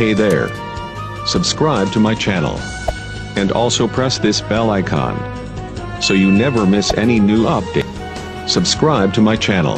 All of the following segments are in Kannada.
Hey there. Subscribe to my channel. And also press this bell icon. So you never miss any new update. Subscribe to my channel.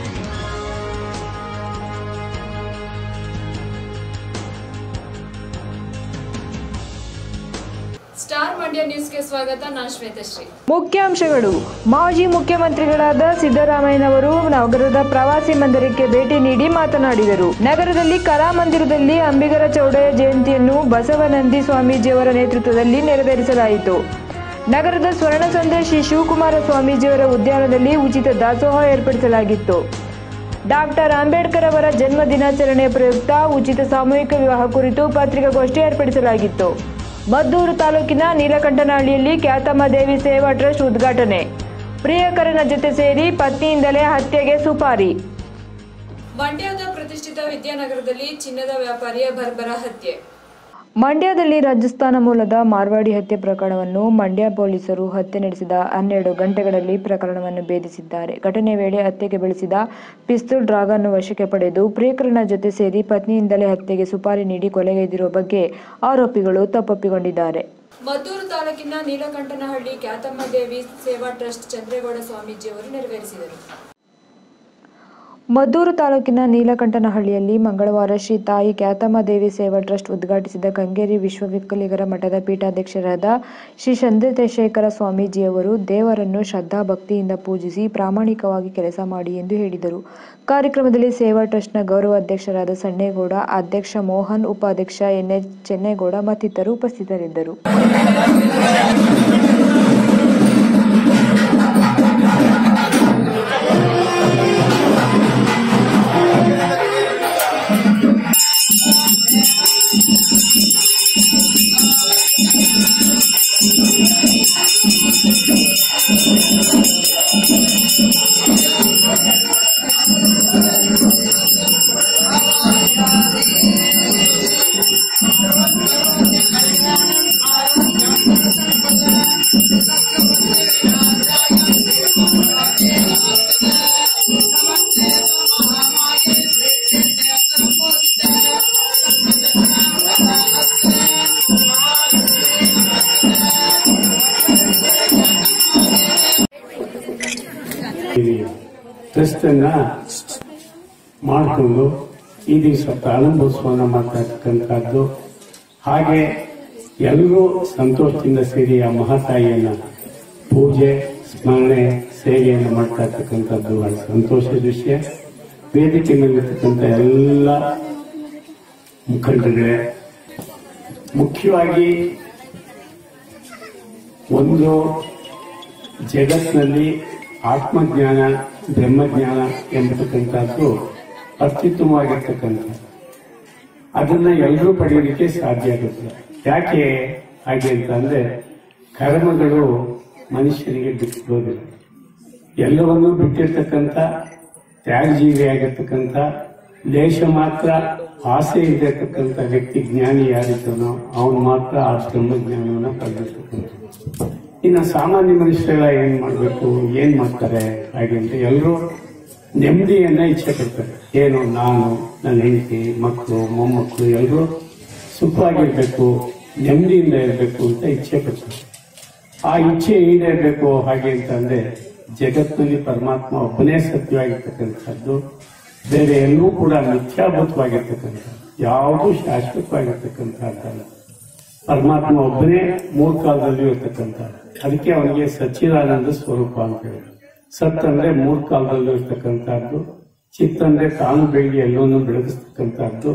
Star Mandya ನ್ಯೂಸ್ಗೆ ಸ್ವಾಗತ. ನಾನು ಶ್ವೇತಶ್ರೀ. ಮುಖ್ಯಾಂಶಗಳು. ಮಾಜಿ ಮುಖ್ಯಮಂತ್ರಿಗಳಾದ ಸಿದ್ದರಾಮಯ್ಯನವರು ನಗರದ ಪ್ರವಾಸಿ ಮಂದಿರಕ್ಕೆ ಭೇಟಿ ನೀಡಿ ಮಾತನಾಡಿದರು. ನಗರದಲ್ಲಿ ಕಲಾಮಂದಿರದಲ್ಲಿ ಅಂಬಿಗರ ಚೌಡಯ್ಯ ಜಯಂತಿಯನ್ನು ಬಸವನಂದಿ ಸ್ವಾಮೀಜಿಯವರ ನೇತೃತ್ವದಲ್ಲಿ ನೆರವೇರಿಸಲಾಯಿತು. ನಗರದ ಸ್ವರ್ಣಸಂದ್ರ ಶ್ರೀ ಶಿವಕುಮಾರ ಸ್ವಾಮೀಜಿಯವರ ಉದ್ಯಾನದಲ್ಲಿ ಉಚಿತ ದಾಸೋಹ ಏರ್ಪಡಿಸಲಾಗಿತ್ತು. ಡಾಕ್ಟರ್ ಅಂಬೇಡ್ಕರ್ ಅವರ ಜನ್ಮ ದಿನಾಚರಣೆಯ ಪ್ರಯುಕ್ತ ಉಚಿತ ಸಾಮೂಹಿಕ ವಿವಾಹ ಕುರಿತು ಪತ್ರಿಕಾಗೋಷ್ಠಿ ಏರ್ಪಡಿಸಲಾಗಿತ್ತು. ಮದ್ದೂರು ತಾಲೂಕಿನ ನೀಲಕಂಠನಹಳ್ಳಿಯಲ್ಲಿ ಖ್ಯಾತಮ್ಮ ದೇವಿ ಸೇವಾ ಟ್ರಸ್ಟ್ ಉದ್ಘಾಟನೆ. ಪ್ರಿಯಕರನ ಜೊತೆ ಸೇರಿ ಪತ್ನಿಯಿಂದಲೇ ಹತ್ಯೆಗೆ ಸುಪಾರಿ. ಮಂಡ್ಯದ ಪ್ರತಿಷ್ಠಿತ ವಿದ್ಯಾನಗರದಲ್ಲಿ ಚಿನ್ನದ ವ್ಯಾಪಾರಿಯ ಬರ್ಬರ ಹತ್ಯೆ. ಮಂಡ್ಯದಲ್ಲಿ ರಾಜಸ್ಥಾನ ಮೂಲದ ಮಾರ್ವಾಡಿ ಹತ್ಯೆ ಪ್ರಕರಣವನ್ನು ಮಂಡ್ಯ ಪೊಲೀಸರು ಹತ್ಯೆ ನಡೆಸಿದ 12 ಗಂಟೆಗಳಲ್ಲಿ ಪ್ರಕರಣವನ್ನು ಭೇದಿಸಿದ್ದಾರೆ. ಘಟನೆ ವೇಳೆ ಹತ್ಯೆಗೆ ಬಳಸಿದ ಪಿಸ್ತೂಲ್ ಡ್ರಾಗ್ ಅನ್ನು ವಶಕ್ಕೆ ಪಡೆದು ಪ್ರಿಯಕರನ ಜೊತೆ ಸೇರಿ ಪತ್ನಿಯಿಂದಲೇ ಹತ್ಯೆಗೆ ಸುಪಾರಿ ನೀಡಿ ಕೊಲೆಗೈದಿರುವ ಬಗ್ಗೆ ಆರೋಪಿಗಳು ತಪ್ಪೊಪ್ಪಿಕೊಂಡಿದ್ದಾರೆ. ಮದ್ದೂರು ತಾಲೂಕಿನ ನೀಲಕಂಠನಹಳ್ಳಿ ಖ್ಯಾತಮ್ಮ ದೇವಿ ಸೇವಾ ಟ್ರಸ್ಟ್ ಚಂದ್ರೇಗೌಡ ಸ್ವಾಮೀಜಿಯವರು ನೆರವೇರಿಸಿದರು. ಮದ್ದೂರು ತಾಲೂಕಿನ ನೀಲಕಂಠನಹಳ್ಳಿಯಲ್ಲಿ ಮಂಗಳವಾರ ಶ್ರೀ ತಾಯಿ ಖ್ಯಾತಮ್ಮ ದೇವಿ ಸೇವಾ ಟ್ರಸ್ಟ್ ಉದ್ಘಾಟಿಸಿದ ಕಂಗೇರಿ ವಿಶ್ವವಿಕಲಿಗರ ಮಠದ ಪೀಠಾಧ್ಯಕ್ಷರಾದ ಶ್ರೀ ಚಂದ್ರಶೇಖರ ಸ್ವಾಮೀಜಿಯವರು ದೇವರನ್ನು ಶ್ರದ್ಧಾ ಭಕ್ತಿಯಿಂದ ಪೂಜಿಸಿ ಪ್ರಾಮಾಣಿಕವಾಗಿ ಕೆಲಸ ಮಾಡಿ ಎಂದು ಹೇಳಿದರು. ಕಾರ್ಯಕ್ರಮದಲ್ಲಿ ಸೇವಾ ಟ್ರಸ್ಟ್ನ ಗೌರವ ಅಧ್ಯಕ್ಷರಾದ ಸಣ್ಣೇಗೌಡ, ಅಧ್ಯಕ್ಷ ಮೋಹನ್, ಉಪಾಧ್ಯಕ್ಷ ಎನ್ಎಚ್ ಚೆನ್ನೇಗೌಡ ಮತ್ತಿತರರು ಉಪಸ್ಥಿತರಿದ್ದರು. ಟ್ರಸ್ಟ್ ಅನ್ನ ಮಾಡಿಕೊಂಡು ಈ ದಿವಸ ಪ್ರಾರಂಭೋತ್ಸವನ ಮಾಡ್ತಕ್ಕಂಥದ್ದು. ಹಾಗೆ ಎಲ್ಲರೂ ಸಂತೋಷದಿಂದ ಸೇರಿ ಆ ಮಹಾತಾಯಿಯನ್ನ ಪೂಜೆ, ಸ್ಮರಣೆ, ಸೇವೆಯನ್ನು ಮಾಡ್ತಾ ಇರ್ತಕ್ಕಂಥದ್ದು ಬಹಳ ಸಂತೋಷದ ವಿಷಯ. ವೇದಿಕೆ ಮೇಲಿರ್ತಕ್ಕಂಥ ಎಲ್ಲ ಮುಖಂಡಗಳೇ, ಮುಖ್ಯವಾಗಿ ಒಂದು ಜಗತ್ತಿನಲ್ಲಿ ಆತ್ಮಜ್ಞಾನ, ಬ್ರಹ್ಮಜ್ಞಾನ ಎಂಬತಕ್ಕಂಥದ್ದು ಅತ್ಯುತ್ತಮವಾಗಿರ್ತಕ್ಕಂಥ, ಅದನ್ನ ಎಲ್ಲರೂ ಪಡೆಯಲಿಕ್ಕೆ ಸಾಧ್ಯ ಆಗುತ್ತೆ. ಯಾಕೆ ಹಾಗೆ ಅಂತಂದ್ರೆ ಕರ್ಮಗಳು ಮನುಷ್ಯನಿಗೆ ಬಿಟ್ಟಿರೋದಿಲ್ಲ. ಎಲ್ಲವನ್ನೂ ಬಿಟ್ಟಿರ್ತಕ್ಕಂಥ ತ್ಯಾಗಜೀವಿಯಾಗಿರ್ತಕ್ಕಂಥ, ಲೇಷ ಮಾತ್ರ ಆಸೆ ಇರತಕ್ಕಂಥ ವ್ಯಕ್ತಿ ಜ್ಞಾನಿ ಯಾರಿದ್ದಾನೋ ಅವನು ಮಾತ್ರ ಆ ಬ್ರಹ್ಮಜ್ಞಾನವನ್ನು ಪಡೆದಿರ್ತಕ್ಕಂಥ. ಇನ್ನು ಸಾಮಾನ್ಯ ಮನುಷ್ಯರೆಲ್ಲ ಏನ್ ಮಾಡ್ಬೇಕು, ಏನ್ ಮಾಡ್ತಾರೆ ಹಾಗೆ ಅಂತ ಎಲ್ಲರೂ ನೆಮ್ಮದಿಯನ್ನ ಇಚ್ಛೆ ಪಡ್ತಾರೆ. ಏನು, ನಾನು, ನನ್ನ ಹೆಂಡತಿ, ಮಕ್ಕಳು, ಮೊಮ್ಮಕ್ಕಳು ಎಲ್ಲರೂ ಸುಖವಾಗಿರ್ಬೇಕು, ನೆಮ್ಮದಿಯಿಂದ ಇರಬೇಕು ಅಂತ ಇಚ್ಛೆ ಪಡ್ತಾರೆ. ಆ ಇಚ್ಛೆ ಈಡೇರಬೇಕು ಹಾಗೆ ಅಂತಂದ್ರೆ ಜಗತ್ತಿನಲ್ಲಿ ಪರಮಾತ್ಮ ಒಬ್ಬನೇ ಸತ್ಯವಾಗಿರ್ತಕ್ಕಂಥದ್ದು, ಬೇರೆ ಎಲ್ಲರೂ ಕೂಡ ಮಿಥ್ಯಾಭೂತವಾಗಿರ್ತಕ್ಕಂಥದ್ದು, ಯಾವುದೂ ಶಾಶ್ವತವಾಗಿರ್ತಕ್ಕಂಥದ್ದಲ್ಲ. ಪರಮಾತ್ಮ ಒಬ್ಬನೇ ಮೂರು ಕಾಲದಲ್ಲೂ ಇರ್ತಕ್ಕಂಥ. ಅದಕ್ಕೆ ಅವನಿಗೆ ಸಚ್ಚಿದಾನಂದ ಸ್ವರೂಪ ಅಂತ ಹೇಳಿ. ಸತ್ ಅಂದ್ರೆ ಮೂರು ಕಾಲದಲ್ಲೂ ಇರ್ತಕ್ಕಂಥದ್ದು, ಚಿತ್ ಅಂದ್ರೆ ತಾನು ಬೆಳಗಿ ಎಲ್ಲವನ್ನೂ ಬೆಳಗಿಸ್ತಕ್ಕಂಥದ್ದು,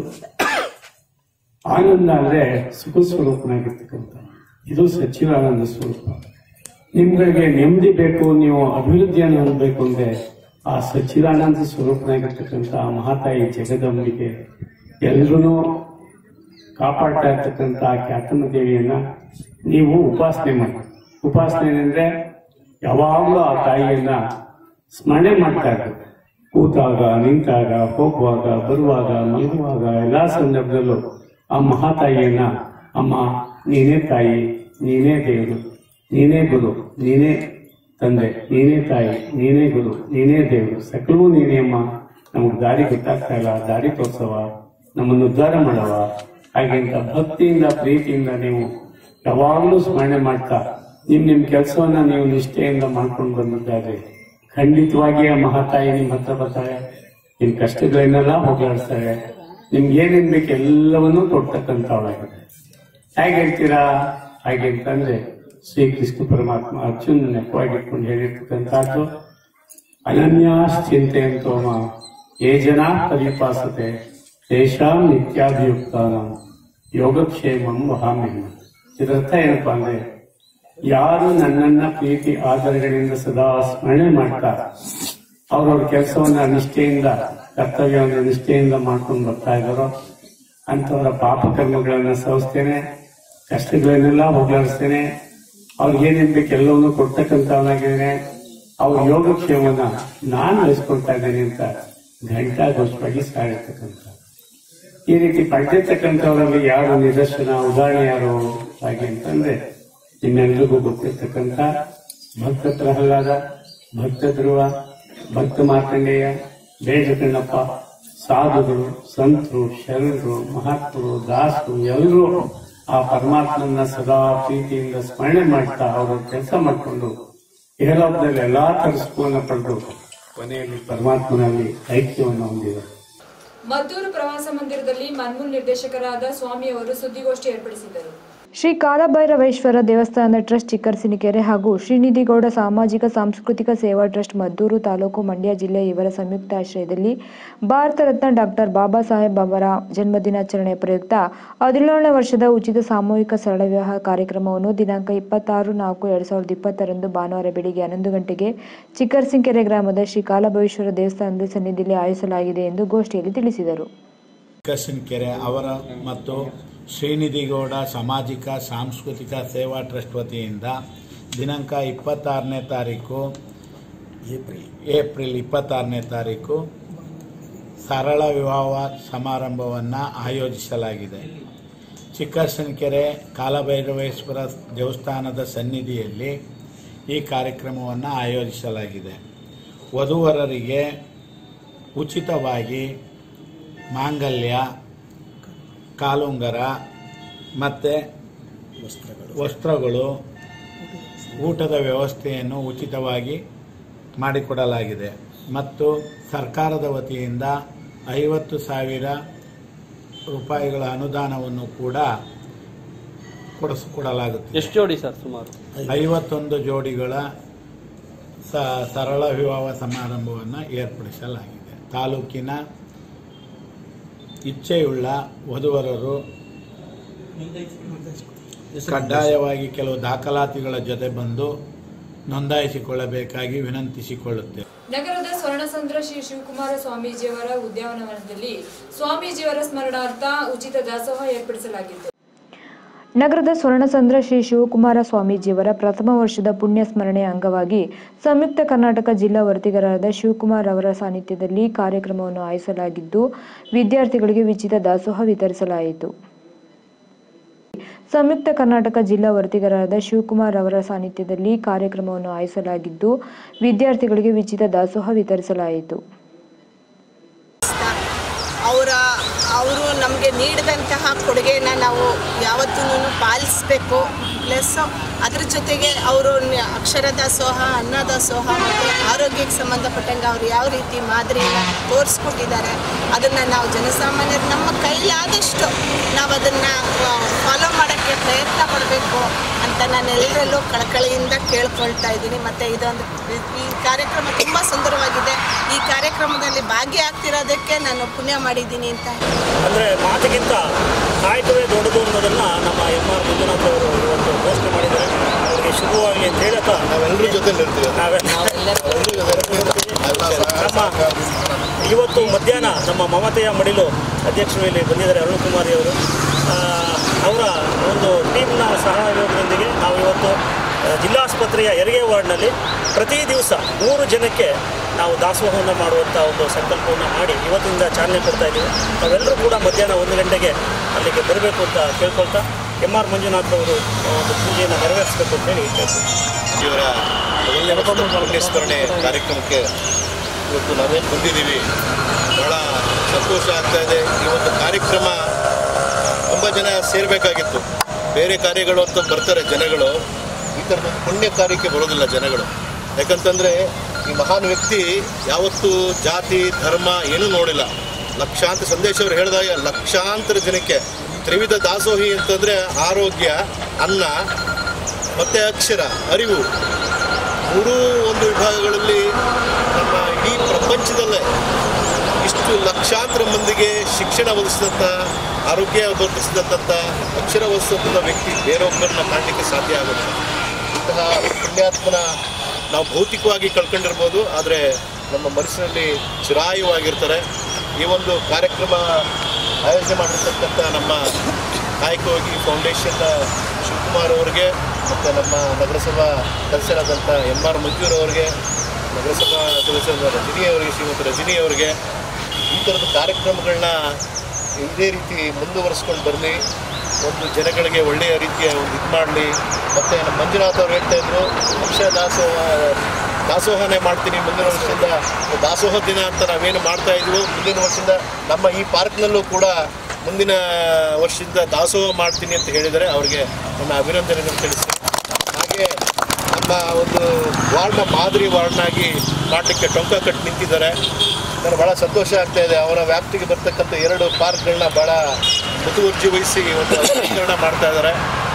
ಆನಂದ ಅಂದ್ರೆ ಸುಖ ಸ್ವರೂಪನಾಗಿರ್ತಕ್ಕಂಥ. ಇದು ಸಚ್ಚಿದಾನಂದ ಸ್ವರೂಪ. ನಿಮ್ಗಳಿಗೆ ನೆಮ್ಮದಿ ಬೇಕು, ನೀವು ಅಭಿವೃದ್ಧಿಯನ್ನು ಹೊಂದಬೇಕು ಅಂದ್ರೆ ಆ ಸಚ್ಚಿದಾನಂದ ಸ್ವರೂಪನಾಗಿರ್ತಕ್ಕಂಥ ಆ ಮಹಾತಾಯಿ ಜಗದಂಬಿಗೆ ಎಲ್ರೂ ಕಾಪಾಡ್ತಾ ಇರ್ತಕ್ಕಂಥ ಖ್ಯಾತಮ್ಮ ದೇವಿಯನ್ನ ನೀವು ಉಪಾಸನೆ ಮಾಡಿ. ಉಪಾಸನೆ ಅಂದ್ರೆ ಯಾವಾಗಲೂ ಆ ತಾಯಿಯನ್ನ ಸ್ಮರಣೆ ಮಾಡ್ತಾ ಇರ್ಬೇಕು. ಕೂತಾಗ, ನಿಂತಾಗ, ಹೋಗುವಾಗ, ಬರುವಾಗ, ಮಲಗುವಾಗ ಎಲ್ಲಾ ಸಂದರ್ಭದಲ್ಲೂ ಆ ಮಹಾತಾಯಿಯನ್ನ, ಅಮ್ಮ ನೀನೇ ತಾಯಿ, ನೀನೇ ದೇವರು, ನೀನೇ ಗುರು, ನೀನೇ ತಂದೆ, ನೀನೇ ತಾಯಿ, ನೀನೇ ಗುರು, ನೀನೇ ದೇವರು, ಸಕಲವೂ ನೀನೇ ಅಮ್ಮ, ನಮಗೆ ದಾರಿ ಗೊತ್ತಾಗ್ತಾ ಇಲ್ಲ, ದಾರಿ ತೋರ್ಸವ, ನಮ್ಮನ್ನು ಉದ್ಧಾರ ಮಾಡವ ಹಾಗೆಂತ ಭಕ್ತಿಯಿಂದ ಪ್ರೀತಿಯಿಂದ ನೀವು ಯಾವಾಗಲೂ ಸ್ಮರಣೆ ಮಾಡ್ತಾ ನಿಮ್ ಕೆಲಸವನ್ನ ನೀವು ನಿಷ್ಠೆಯಿಂದ ಮಾಡ್ಕೊಂಡು ಬಂದಿದ್ದಾರೆ. ಖಂಡಿತವಾಗಿ ಆ ಮಹಾತಾಯಿ ನಿಮ್ಮ ಹತ್ರ ಬರ್ತಾರೆ, ನಿಮ್ ಕಷ್ಟಗಳನ್ನೆಲ್ಲ ಹೋಗಲಾಡಿಸ್ತಾರೆ, ನಿಮ್ಗೆ ಏನೇನ್ ಬೇಕು ಎಲ್ಲವನ್ನೂ ಕೊಡ್ತಕ್ಕಂಥವಳಾಗಿದೆ. ಹೇಗೆ ಹೇಳ್ತೀರಾ? ಹಾಗೆ ಅಂತಂದ್ರೆ ಶ್ರೀಕೃಷ್ಣ ಪರಮಾತ್ಮ ಅರ್ಜುನ್ ನೆಪವಾಗಿಟ್ಕೊಂಡು ಹೇಳಿರ್ತಕ್ಕಂಥದ್ದು ಅನನ್ಯಾಶ್ಚಿಂತೆ ಅಂತೋಮ ಯೇ ಜನಾ ಪರಿಪಾಸತೆ ತೇಷಾಂ ನಿತ್ಯಾಭಿಯುಕ್ತಾನ ಯೋಗಕ್ಷೇಮಂ ವಹಾಮ್ಯಹಂ. ಇದರ್ಥ ಏನಪ್ಪಾ ಅಂದ್ರೆ, ಯಾರು ನನ್ನನ್ನ ಪ್ರೀತಿ ಆದರಗಳಿಂದ ಸದಾ ಸ್ಮರಣೆ ಮಾಡ್ತಾ ಅವ್ರವ್ರ ಕೆಲಸವನ್ನ ನಿಷ್ಠೆಯಿಂದ ಕರ್ತವ್ಯವನ್ನು ನಿಷ್ಠೆಯಿಂದ ಮಾಡ್ಕೊಂಡು ಬರ್ತಾ ಇದ್ದಾರೋ ಅಂತವರ ಪಾಪಕರ್ಮಗಳನ್ನ ಸಹಿಸ್ತೇನೆ, ಕಷ್ಟಗಳನ್ನೆಲ್ಲ ಹೋಗಲಾಡಿಸ್ತೇನೆ, ಅವ್ರಿಗೇನೇನ್ ಬೇಕು ಎಲ್ಲವನ್ನೂ ಕೊಡ್ತಕ್ಕಂಥವನಾಗಿದ್ದೇನೆ, ಅವ್ರ ಯೋಗಕ್ಷೇಮನ ನಾನು ವಹಿಸ್ಕೊಳ್ತಾ ಇದ್ದೇನೆ ಅಂತ ಘಂಟಾಘೋಷವಾಗಿ ಸಾಡಿರ್ತಕ್ಕಂಥ. ಈ ರೀತಿ ಪಡೆದಿರ್ತಕ್ಕಂಥವರಲ್ಲಿ ಯಾರು ನಿದರ್ಶನ ಉದಾಹರಣೆ ಯಾರು ಹಾಗೆ ಅಂತಂದ್ರೆ ನಿಮ್ಮೆಲ್ಲರಿಗೂ ಗೊತ್ತಿರ್ತಕ್ಕಂಥ ಭಕ್ತ ಪ್ರಹ್ಲಾದ, ಭಕ್ತ ಧ್ರುವ, ಭಕ್ತ ಮಾರ್ಕಂಡೇಯ, ಬೇಜ ಕಣ್ಣಪ್ಪ, ಸಾಧುಗಳು, ಸಂತರು, ಶರಣರು, ಮಹಾತ್ಮರು, ದಾಸರು ಎಲ್ಲರೂ ಆ ಪರಮಾತ್ಮನ ಸದಾ ಪ್ರೀತಿಯಿಂದ ಸ್ಮರಣೆ ಮಾಡ್ತಾ ಅವರು ಕೆಲಸ ಮಾಡಿಕೊಂಡು ಇಹಲೋಕದಲ್ಲಿ ಎಲ್ಲಾ ತರಿಸ್ಕೋನ ಪಡೆದು ಕೊನೆಯಲ್ಲಿ ಪರಮಾತ್ಮನಲ್ಲಿ ಐಕ್ಯವನ್ನು ಹೊಂದಿದ್ದಾರೆ. ಮದ್ದೂರು ಪ್ರವಾಸ ಮಂದಿರದಲ್ಲಿ ಮನ್ಮೂಲ್ ನಿರ್ದೇಶಕರಾದ ಸ್ವಾಮಿಯವರು ಸುದ್ದಿಗೋಷ್ಠಿ ಏರ್ಪಡಿಸಿದ್ದರು. ಶ್ರೀ ಕಾಲಭೈರವೇಶ್ವರ ದೇವಸ್ಥಾನದ ಟ್ರಸ್ಟ್ ಚಿಕ್ಕರಸಿನಕೆರೆ ಹಾಗೂ ಶ್ರೀನಿಧಿಗೌಡ ಸಾಮಾಜಿಕ ಸಾಂಸ್ಕೃತಿಕ ಸೇವಾ ಟ್ರಸ್ಟ್ ಮದ್ದೂರು ತಾಲೂಕು ಮಂಡ್ಯ ಜಿಲ್ಲೆ ಇವರ ಸಂಯುಕ್ತ ಆಶ್ರಯದಲ್ಲಿ ಭಾರತ ರತ್ನ ಡಾಕ್ಟರ್ ಬಾಬಾ ಸಾಹೇಬ್ ಅವರ ಜನ್ಮದಿನಾಚರಣೆ ಪ್ರಯುಕ್ತ 17ನೇ ವರ್ಷದ ಉಚಿತ ಸಾಮೂಹಿಕ ಸರಳ ವಿವಾಹ ಕಾರ್ಯಕ್ರಮವನ್ನು ದಿನಾಂಕ 26/4/2020 ಭಾನುವಾರ ಬೆಳಿಗ್ಗೆ 11 ಗಂಟೆಗೆ ಚಿಕ್ಕರಸಿನಕೆರೆ ಗ್ರಾಮದ ಶ್ರೀ ಕಾಲಭೈರವೇಶ್ವರ ದೇವಸ್ಥಾನದ ಸನ್ನಿಧಿಯಲ್ಲಿ ಆಯೋಜಿಸಲಾಗಿದೆ ಎಂದು ಗೋಷ್ಠಿಯಲ್ಲಿ ತಿಳಿಸಿದರು. ಚಿಕ್ಕರಸಿನಕೆರೆ ಅವರ ಮತ್ತು ಶ್ರೀನಿಧಿಗೌಡ ಸಾಮಾಜಿಕ ಸಾಂಸ್ಕೃತಿಕ ಸೇವಾ ಟ್ರಸ್ಟ್ ವತಿಯಿಂದ ದಿನಾಂಕ 26ನೇ ತಾರೀಕು ಏಪ್ರಿಲ್ 26ನೇ ತಾರೀಕು ಸರಳ ವಿವಾಹ ಸಮಾರಂಭವನ್ನು ಆಯೋಜಿಸಲಾಗಿದೆ. ಚಿಕ್ಕರಸಿನಕೆರೆ ಕಾಲಭೈರವೇಶ್ವರ ದೇವಸ್ಥಾನದ ಸನ್ನಿಧಿಯಲ್ಲಿ ಈ ಕಾರ್ಯಕ್ರಮವನ್ನು ಆಯೋಜಿಸಲಾಗಿದೆ. ವಧುವರರಿಗೆ ಉಚಿತವಾಗಿ ಮಾಂಗಲ್ಯ, ಕಾಲುಂಗರ ಮತ್ತು ವಸ್ತ್ರಗಳು, ಊಟದ ವ್ಯವಸ್ಥೆಯನ್ನು ಉಚಿತವಾಗಿ ಮಾಡಿಕೊಡಲಾಗಿದೆ ಮತ್ತು ಸರ್ಕಾರದ ವತಿಯಿಂದ 50,000 ರೂಪಾಯಿಗಳ ಅನುದಾನವನ್ನು ಕೂಡ ಕೊಡಿಸಿಕೊಡಲಾಗುತ್ತದೆ. ಎಷ್ಟು ಜೋಡಿ ಸರ್? ಸುಮಾರು 51 ಜೋಡಿಗಳ ಸರಳ ವಿವಾಹ ಸಮಾರಂಭವನ್ನು ಏರ್ಪಡಿಸಲಾಗಿದೆ. ತಾಲೂಕಿನ ಇಚ್ಛೆಯುಳ್ಳ ವಧುವರರು ಕಡ್ಡಾಯವಾಗಿ ಕೆಲವು ದಾಖಲಾತಿಗಳ ಜೊತೆ ಬಂದು ನೋಂದಾಯಿಸಿಕೊಳ್ಳಬೇಕಾಗಿ ವಿನಂತಿಸಿಕೊಳ್ಳುತ್ತೇವೆ. ನಗರದ ಸ್ವರ್ಣಸಂದ್ರ ಶ್ರೀ ಶಿವಕುಮಾರ ಸ್ವಾಮೀಜಿಯವರ ಉದ್ಯಾನವನದಲ್ಲಿ ಸ್ವಾಮೀಜಿಯವರ ಸ್ಮರಣಾರ್ಥ ಉಚಿತ ದಾಸೋಹ ಏರ್ಪಡಿಸಲಾಗಿತ್ತು. ನಗರದ ಸ್ವರ್ಣಸಂದ್ರ ಶ್ರೀ ಶಿವಕುಮಾರ ಸ್ವಾಮೀಜಿಯವರ ಪ್ರಥಮ ವರ್ಷದ ಪುಣ್ಯ ಸ್ಮರಣೆಯ ಅಂಗವಾಗಿ ಸಂಯುಕ್ತ ಕರ್ನಾಟಕ ಜಿಲ್ಲಾ ವರದಿಗಾರರಾದ ಶಿವಕುಮಾರ್ ಅವರ ಸಾನ್ನಿಧ್ಯದಲ್ಲಿ ಕಾರ್ಯಕ್ರಮವನ್ನು ಆಯೋಜಿಸಲಾಗಿದ್ದು ವಿದ್ಯಾರ್ಥಿಗಳಿಗೆ ಉಚಿತ ದಾಸೋಹ ವಿತರಿಸಲಾಯಿತು. ಸಂಯುಕ್ತ ಕರ್ನಾಟಕ ಜಿಲ್ಲಾ ವರದಿಗಾರರಾದ ಶಿವಕುಮಾರ್ ಅವರ ಸಾನ್ನಿಧ್ಯದಲ್ಲಿ ಕಾರ್ಯಕ್ರಮವನ್ನು ಆಯೋಜಿಸಲಾಗಿದ್ದು ವಿದ್ಯಾರ್ಥಿಗಳಿಗೆ ಉಚಿತ ದಾಸೋಹ ವಿತರಿಸಲಾಯಿತು. ಅವರು ನಮಗೆ ನೀಡಿದಂತಹ ಕೊಡುಗೆಯನ್ನು ನಾವು ಯಾವತ್ತೂ ಪಾಲಿಸಬೇಕು. ಪ್ಲಸ್ ಅದ್ರ ಜೊತೆಗೆ ಅವರು ಅಕ್ಷರ ದಾಸೋಹ, ಅನ್ನ ದಾಸೋಹ ಮತ್ತು ಆರೋಗ್ಯಕ್ಕೆ ಸಂಬಂಧಪಟ್ಟಂಗೆ ಅವರು ಯಾವ ರೀತಿ ಮಾದರಿಯನ್ನು ತೋರಿಸ್ಕೊಟ್ಟಿದ್ದಾರೆ ಅದನ್ನು ನಾವು ಜನಸಾಮಾನ್ಯರು ನಮ್ಮ ಕೈಲಾದಷ್ಟು ನಾವು ಅದನ್ನು ಫಾಲೋ ಮಾಡೋಕ್ಕೆ ಪ್ರಯತ್ನ ಪಡಬೇಕು ಅಂತ ನಾನು ಎಲ್ಲರಲ್ಲೂ ಕಳಕಳಿಯಿಂದ ಕೇಳ್ಕೊಳ್ತಾ ಇದ್ದೀನಿ. ಮತ್ತು ಈ ಕಾರ್ಯಕ್ರಮ ತುಂಬ ಸುಂದರವಾಗಿದೆ. ಈ ಕಾರ್ಯಕ್ರಮದಲ್ಲಿ ಭಾಗಿಯಾಗ್ತಿರೋದಕ್ಕೆ ನಾನು ಪುಣ್ಯ ಮಾಡಿದ್ದೀನಿ ಅಂತ. ಅಂದರೆ ಮಾತಿಗಿಂತ ಕಾಯಕವೇ ದೊಡ್ಡದು ಅನ್ನೋದನ್ನು ನಮ್ಮ ಎಂ.ಆರ್. ಮಂಜುನಾಥ್ ಅವರು ಇವತ್ತು ಘೋಷಣೆ ಮಾಡಿದ್ದಾರೆ. ಅವರಿಗೆ ಶುಭವಾಗಿ ಅಂತ ಹೇಳುತ್ತಾ ನಾವೆಲ್ಲರೂ ಜೊತೆ ನಮ್ಮ ಇವತ್ತು ಮಧ್ಯಾಹ್ನ ನಮ್ಮ ಮಮತೆಯ ಮಡಿಲು ಅಧ್ಯಕ್ಷರು ಇಲ್ಲಿ ಬಂದಿದ್ದಾರೆ ಅರುಣಕುಮಾರಿ ಅವರು. ಅವರ ಒಂದು ಟೀಮ್ನ ಸಹಯೋಗದೊಂದಿಗೆ ನಾವು ಇವತ್ತು ಜಿಲ್ಲಾಸ್ಪತ್ರೆಯ ಹೆರಿಗೆ ವಾರ್ಡ್ನಲ್ಲಿ ಪ್ರತಿ ದಿವಸ 3 ಜನಕ್ಕೆ ನಾವು ದಾಸೋಹವನ್ನು ಮಾಡುವಂಥ ಒಂದು ಸಂಕಲ್ಪವನ್ನು ಮಾಡಿ ಇವತ್ತಿಂದ ಚಾಲನೆ ಕೊಡ್ತಾ ಇದ್ದೀವಿ. ನಾವೆಲ್ಲರೂ ಕೂಡ ಮಧ್ಯಾಹ್ನ 1 ಗಂಟೆಗೆ ಅಲ್ಲಿಗೆ ಬರಬೇಕು ಅಂತ ಕೇಳ್ಕೊಳ್ತಾ ಎಂ.ಆರ್. ಮಂಜುನಾಥ್ ಅವರು ಒಂದು ಪೂಜೆಯನ್ನು ನೆರವೇರಿಸಬೇಕು ಅಂತೇಳಿ ಕೇಳ್ತೀವಿ. ಇವರ ಪುಣ್ಯಸ್ಮರಣೆ ಕಾರ್ಯಕ್ರಮಕ್ಕೆ ಇವತ್ತು ನಾವೇನು ಬಂದಿದ್ದೀವಿ, ಬಹಳ ಸಂತೋಷ ಆಗ್ತಾ ಇದೆ. ಈ ಒಂದು ಕಾರ್ಯಕ್ರಮ ತುಂಬ ಜನ ಸೇರಬೇಕಾಗಿತ್ತು. ಬೇರೆ ಕಾರ್ಯಗಳು ಅಂತ ಬರ್ತಾರೆ ಜನಗಳು, ಈ ಥರದ ಪುಣ್ಯ ಕಾರ್ಯಕ್ಕೆ ಬರೋದಿಲ್ಲ ಜನಗಳು. ಯಾಕಂತಂದರೆ ಈ ಮಹಾನ್ ವ್ಯಕ್ತಿ ಯಾವತ್ತೂ ಜಾತಿ ಧರ್ಮ ಏನೂ ನೋಡಿಲ್ಲ. ಲಕ್ಷಾಂತರ ಸಂದೇಶವರು ಹೇಳಿದಾಗ ಲಕ್ಷಾಂತರ ಜನಕ್ಕೆ ತ್ರಿವಿಧ ದಾಸೋಹಿ ಅಂತಂದರೆ ಆರೋಗ್ಯ, ಅನ್ನ ಮತ್ತು ಅಕ್ಷರ, ಅರಿವು, ಮೂರೂ ಒಂದು ವಿಭಾಗಗಳಲ್ಲಿ ನಮ್ಮ ಇಡೀ ಪ್ರಪಂಚದಲ್ಲೇ ಇಷ್ಟು ಲಕ್ಷಾಂತರ ಮಂದಿಗೆ ಶಿಕ್ಷಣ ಒದಗಿಸಿದಂಥ, ಆರೋಗ್ಯ ಒದಗಿಸಿದಂಥ, ಅಕ್ಷರ ಒದಗಿಸಿದಂಥ ವ್ಯಕ್ತಿ ಬೇರೊಬ್ಬರನ್ನ ಕಾಣಲಿಕ್ಕೆ ಸಾಧ್ಯ ಆಗುತ್ತೆ. ಇಂತಹ ಪುಣ್ಯಾತ್ಮನ ನಾವು ಭೌತಿಕವಾಗಿ ಕಳ್ಕೊಂಡಿರ್ಬೋದು, ಆದರೆ ನಮ್ಮ ಮನಸ್ಸಿನಲ್ಲಿ ಚಿರಾಯುವಾಗಿರ್ತಾರೆ. ಈ ಒಂದು ಕಾರ್ಯಕ್ರಮ ಆಯೋಜನೆ ಮಾಡಿರ್ತಕ್ಕಂಥ ನಮ್ಮ ಕಾಯಕವಾಗಿ ಫೌಂಡೇಶನ್ ಶಿವಕುಮಾರ್ ಅವರಿಗೆ ಮತ್ತು ನಮ್ಮ ನಗರಸಭಾ ಸದಸ್ಯರಾದಂಥ MR ಮಂಜೂರ್ ಅವರಿಗೆ, ನಗರಸಭಾ ಸದಸ್ಯರಾದ ರಜನಿ ಅವರಿಗೆ, ಶ್ರೀಮತಿ ರಜನಿ ಅವರಿಗೆ ಈ ಥರದ ಕಾರ್ಯಕ್ರಮಗಳನ್ನ ಇದೇ ರೀತಿ ಮುಂದುವರಿಸ್ಕೊಂಡು ಬರಲಿ, ಒಂದು ಜನಗಳಿಗೆ ಒಳ್ಳೆಯ ರೀತಿಯ ಒಂದು ಇದು ಮಾಡಲಿ. ಮತ್ತು ನಮ್ಮ ಮಂಜುನಾಥ್ ಅವರು ಹೇಳ್ತಾ ಇದ್ರು, ಅಕ್ಷರ ದಾಸೋಹನೇ ಮಾಡ್ತೀನಿ ಮುಂದಿನ ವರ್ಷದಿಂದ, ದಾಸೋಹ ದಿನ ಅಂತ ನಾವೇನು ಮಾಡ್ತಾ ಇದ್ವು, ಮುಂದಿನ ವರ್ಷದಿಂದ ನಮ್ಮ ಈ ಪಾರ್ಕ್ನಲ್ಲೂ ಕೂಡ ಮುಂದಿನ ವರ್ಷದಿಂದ ದಾಸೋಹ ಮಾಡ್ತೀನಿ ಅಂತ ಹೇಳಿದರೆ ಅವರಿಗೆ ನನ್ನ ಅಭಿನಂದನೆಗಳನ್ನು ತಿಳಿಸಿ. ಹಾಗೆ ನಮ್ಮ ಒಂದು ವಾರ್ಡ್ನ ಮಾದರಿ ವಾರ್ಡ್ನಾಗಿ ಮಾಡಲಿಕ್ಕೆ ಟೊಂಕ ಕಟ್ಟಿ ನಿಂತಿದ್ದಾರೆ. ನನಗೆ ಭಾಳ ಸಂತೋಷ ಆಗ್ತಾಯಿದೆ. ಅವರ ವ್ಯಾಪ್ತಿಗೆ ಬರ್ತಕ್ಕಂಥ 2 ಪಾರ್ಕ್ಗಳನ್ನ ಭಾಳ ಮುತುವರ್ಜಿ ವಹಿಸಿ ಒಂದು ಅಲಂಕರಣ ಮಾಡ್ತಾ ಇದ್ದಾರೆ.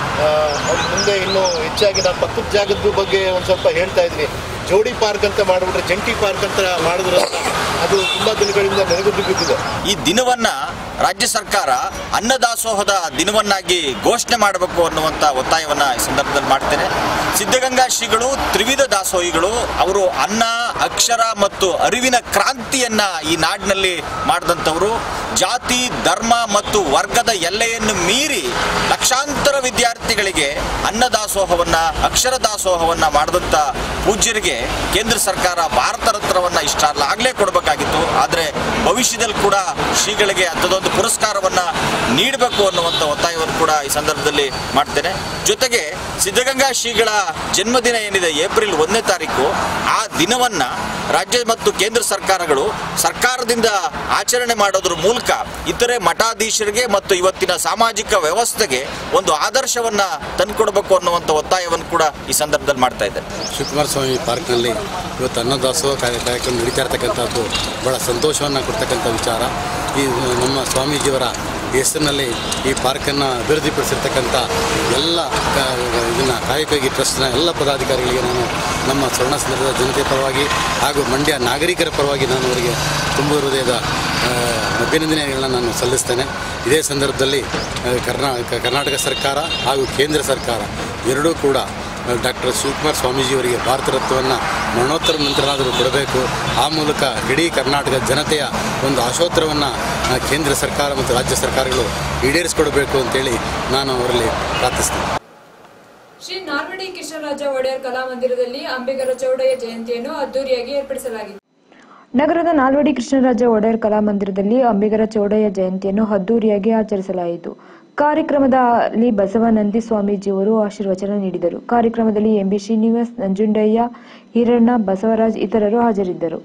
ಅವ್ರ ಮುಂದೆ ಇನ್ನೂ ಹೆಚ್ಚಾಗಿ ನಾನು ಪಕ್ಕದ ಜಾಗದ ಬಗ್ಗೆ ಒಂದು ಸ್ವಲ್ಪ ಹೇಳ್ತಾ ಇದ್ದೀನಿ. ಜೋಡಿ ಪಾರ್ಕ್ ಅಂತ ಮಾಡಿಬಿಟ್ರೆ ಜಂಟಿ ಪಾರ್ಕ್ ಅಂತ ಮಾಡಿದ್ರೆ ಅದು ತುಂಬ ದಿನಗಳಿಂದ ನೆನಗುದ್ದು ಬಿದ್ದಿದೆ. ಈ ದಿನವನ್ನು ರಾಜ್ಯ ಸರ್ಕಾರ ಅನ್ನದಾಸೋಹದ ದಿನವನ್ನಾಗಿ ಘೋಷಣೆ ಮಾಡಬೇಕು ಅನ್ನುವಂಥ ಒತ್ತಾಯವನ್ನು ಈ ಸಂದರ್ಭದಲ್ಲಿ ಮಾಡ್ತೇನೆ. ಸಿದ್ಧಗಂಗಾ ಶ್ರೀಗಳು ತ್ರಿವಿಧ ದಾಸೋಹಿಗಳು. ಅವರು ಅನ್ನ, ಅಕ್ಷರ ಮತ್ತು ಅರಿವಿನ ಕ್ರಾಂತಿಯನ್ನು ಈ ನಾಡಿನಲ್ಲಿ ಮಾಡಿದಂಥವರು. ಜಾತಿ, ಧರ್ಮ ಮತ್ತು ವರ್ಗದ ಎಲ್ಲೆಯನ್ನು ಮೀರಿ ಲಕ್ಷಾಂತರ ವಿದ್ಯಾರ್ಥಿಗಳಿಗೆ ಅನ್ನದಾಸೋಹವನ್ನು, ಅಕ್ಷರ ದಾಸೋಹವನ್ನು ಮಾಡಿದಂಥ ಪೂಜ್ಯರಿಗೆ ಕೇಂದ್ರ ಸರ್ಕಾರ ಭಾರತ ರತ್ನವನ್ನು ಇಷ್ಟಾಗಲೇ ಕೊಡಬೇಕಾಗಿತ್ತು. ಆದರೆ ಭವಿಷ್ಯದಲ್ಲಿ ಕೂಡ ಶ್ರೀಗಳಿಗೆ ಅಂಥದ್ದೊಂದು ಪುರಸ್ಕಾರವನ್ನು ನೀಡಬೇಕು ಅನ್ನುವಂಥ ಒತ್ತಾಯವನ್ನು ಕೂಡ ಈ ಸಂದರ್ಭದಲ್ಲಿ ಮಾಡ್ತೇನೆ. ಜೊತೆಗೆ ಸಿದ್ಧಗಂಗಾ ಶ್ರೀಗಳ ಜನ್ಮದಿನ ಏನಿದೆ ಏಪ್ರಿಲ್ 1ನೇ ತಾರೀಕು, ಆ ದಿನವನ್ನು ರಾಜ್ಯ ಮತ್ತು ಕೇಂದ್ರ ಸರ್ಕಾರಗಳು ಸರ್ಕಾರದಿಂದ ಆಚರಣೆ ಮಾಡೋದ್ರ ಮೂಲಕ ಇತರೆ ಮಠಾಧೀಶರಿಗೆ ಮತ್ತು ಇವತ್ತಿನ ಸಾಮಾಜಿಕ ವ್ಯವಸ್ಥೆಗೆ ಒಂದು ಆದರ್ಶವನ್ನು ತಂದುಕೊಡ್ಬೇಕು ಅನ್ನುವಂಥ ಒತ್ತಾಯವನ್ನು ಕೂಡ ಈ ಸಂದರ್ಭದಲ್ಲಿ ಮಾಡ್ತಾ ಇದ್ದಾರೆ. ಶಿವಕುಮಾರ ಸ್ವಾಮಿ ಪಾರ್ಕ್ನಲ್ಲಿ ಇವತ್ತು ಅನ್ನದಾಸೋಹ ಕಾರ್ಯಕ್ರಮ ನಡೀತಾ ಇರ್ತಕ್ಕಂಥದ್ದು ಭಾಳ ಸಂತೋಷವನ್ನು ಕೊಡ್ತಕ್ಕಂಥ ವಿಚಾರ. ಈ ನಮ್ಮ ಸ್ವಾಮೀಜಿಯವರ ಹೆಸರಿನಲ್ಲಿ ಈ ಪಾರ್ಕನ್ನು ಅಭಿವೃದ್ಧಿಪಡಿಸಿರ್ತಕ್ಕಂಥ ಎಲ್ಲ ಇದನ್ನು ಕಾಯಕವಾಗಿ ಟ್ರಸ್ಟ್ನ ಎಲ್ಲ ಪದಾಧಿಕಾರಿಗಳಿಗೆ ನಾನು ನಮ್ಮ ಸ್ವರ್ಣ ಸಂದರ್ಭದ ಜನತೆ ಪರವಾಗಿ ಹಾಗೂ ಮಂಡ್ಯ ನಾಗರಿಕರ ಪರವಾಗಿ ನಾನು ಅವರಿಗೆ ತುಂಬ ಹೃದಯದ ಅಭಿನಂದನೆಗಳನ್ನ ನಾನು ಸಲ್ಲಿಸ್ತೇನೆ. ಇದೇ ಸಂದರ್ಭದಲ್ಲಿ ಕರ್ನಾಟಕ ಸರ್ಕಾರ ಹಾಗೂ ಕೇಂದ್ರ ಸರ್ಕಾರ ಎರಡೂ ಕೂಡ ಡಾಕ್ಟರ್ ಶಿವಕುಮಾರ್ ಸ್ವಾಮೀಜಿಯವರಿಗೆ ಭಾರತ ರತ್ನವನ್ನು ಮರಣೋತ್ತರ ನಂತರನಾದರೂ ಕೊಡಬೇಕು. ಆ ಮೂಲಕ ಇಡೀ ಕರ್ನಾಟಕ ಜನತೆಯ ಒಂದು ಆಶೋತ್ತರವನ್ನು ಕೇಂದ್ರ ಸರ್ಕಾರ ಮತ್ತು ರಾಜ್ಯ ಸರ್ಕಾರಗಳು ಈಡೇರಿಸಿಕೊಡಬೇಕು ಅಂತೇಳಿ ನಾನು ಅವರಲ್ಲಿ ಪ್ರಾರ್ಥಿಸ್ತೇನೆ. ಶ್ರೀ ನಾಲ್ವಡಿ ಕೃಷ್ಣರಾಜ ಒಡೆಯರ್ ಕಲಾಮಂದಿರದಲ್ಲಿ ಅಂಬಿಗರ ಚೌಡಯ್ಯ ಜಯಂತಿಯನ್ನು ಅದ್ದೂರಿಯಾಗಿ ಏರ್ಪಡಿಸಲಾಗಿದೆ. ನಗರದ ನಾಲ್ವಡಿ ಕೃಷ್ಣರಾಜ ಒಡೆಯರ್ ಕಲಾಮಂದಿರದಲ್ಲಿ ಅಂಬಿಗರ ಚೌಡಯ್ಯ ಜಯಂತಿಯನ್ನು ಅದ್ದೂರಿಯಾಗಿ ಆಚರಿಸಲಾಯಿತು. ಕಾರ್ಯಕ್ರಮದಲ್ಲಿ ಬಸವನಂದಿ ಸ್ವಾಮೀಜಿಯವರು ಆಶೀರ್ವಚನ ನೀಡಿದರು. ಕಾರ್ಯಕ್ರಮದಲ್ಲಿ ಎಂಬಿ ಶ್ರೀನಿವಾಸ್, ನಂಜುಂಡಯ್ಯ, ಹಿರಣ್ಣ, ಬಸವರಾಜ್ ಇತರರು ಹಾಜರಿದ್ದರು.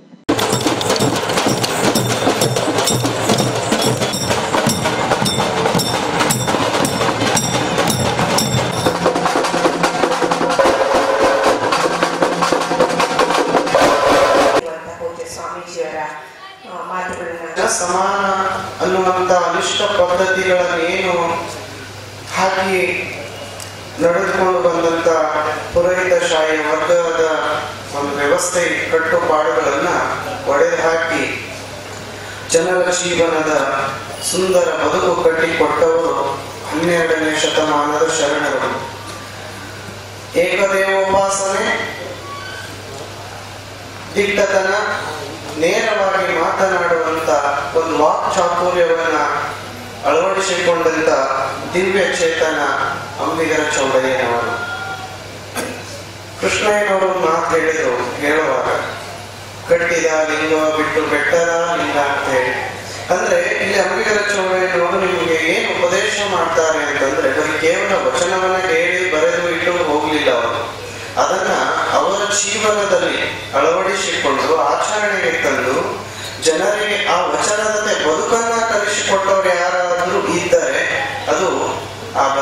ಸಮಾನ ಅನ್ನುವಂಥ ಅನಿಷ್ಟ ಪದ್ಧತಿಗಳನ್ನೇನು ಹಾಕಿ ನಡೆದುಕೊಂಡು ಬಂದಂಥ ಪುರೋಹಿತಶಾಹಿ ವರ್ಗದ ಒಂದು ವ್ಯವಸ್ಥೆ ಕಟ್ಟುಪಾಡುಗಳನ್ನು ಒಡೆದು ಹಾಕಿ ಜನರ ಜೀವನದ ಸುಂದರ ಬದುಕು ಕಟ್ಟಿಕೊಟ್ಟವರು 12ನೇ ಶತಮಾನದ ಶರಣರು. ಏಕದೇವೋಪಾಸನೆ, ದಿಟ್ಟತನ, ನೇರವಾಗಿ ಮಾತನಾಡುವಂಥ ಒಂದು ವಾಕ್ ಚಾತುರ್ಯವನ್ನ ಅಳವಡಿಸಿಕೊಂಡಂತ ದಿವ್ಯ ಚೇತನ ಅಂಬಿಗರ ಚೌಡಯ್ಯನವರು. ಕೃಷ್ಣಯ್ಯನವರು ಮಾತು ಹೇಳುವಾಗ ಕಟ್ಟಿದ ಲಿಂಗ ಬಿಟ್ಟು ಬೆಟ್ಟದ ಲಿಂಗ ಅಂತ ಹೇಳಿ, ಅಂದ್ರೆ ಇಲ್ಲಿ ಅಂಬಿಗರ ಚೌಡಯ್ಯನವರು ನಿಮಗೆ ಏನು ಉಪದೇಶ ಮಾಡ್ತಾರೆ ಅಂತಂದ್ರೆ ಬರೀ ಕೇವಲ ವಚನವನ್ನ ಕೇಳಿ ಬರೆದು ಇಟ್ಟು ಹೋಗ್ಲಿಲ್ಲ ಅವರು. ಅದನ್ನ ಅವರ ಜೀವನದಲ್ಲಿ ಅಳವಡಿಸಿಕೊಂಡು ಆಚರಣೆಗೆ ತಂದು ಜನರಿಗೆ ಆ ವಚನದಂತೆ ಬದುಕನ್ನ ಕಲಿಸಿಕೊಟ್ಟವರು ಯಾರಾದರೂ ಇದ್ದರೆ ಅದು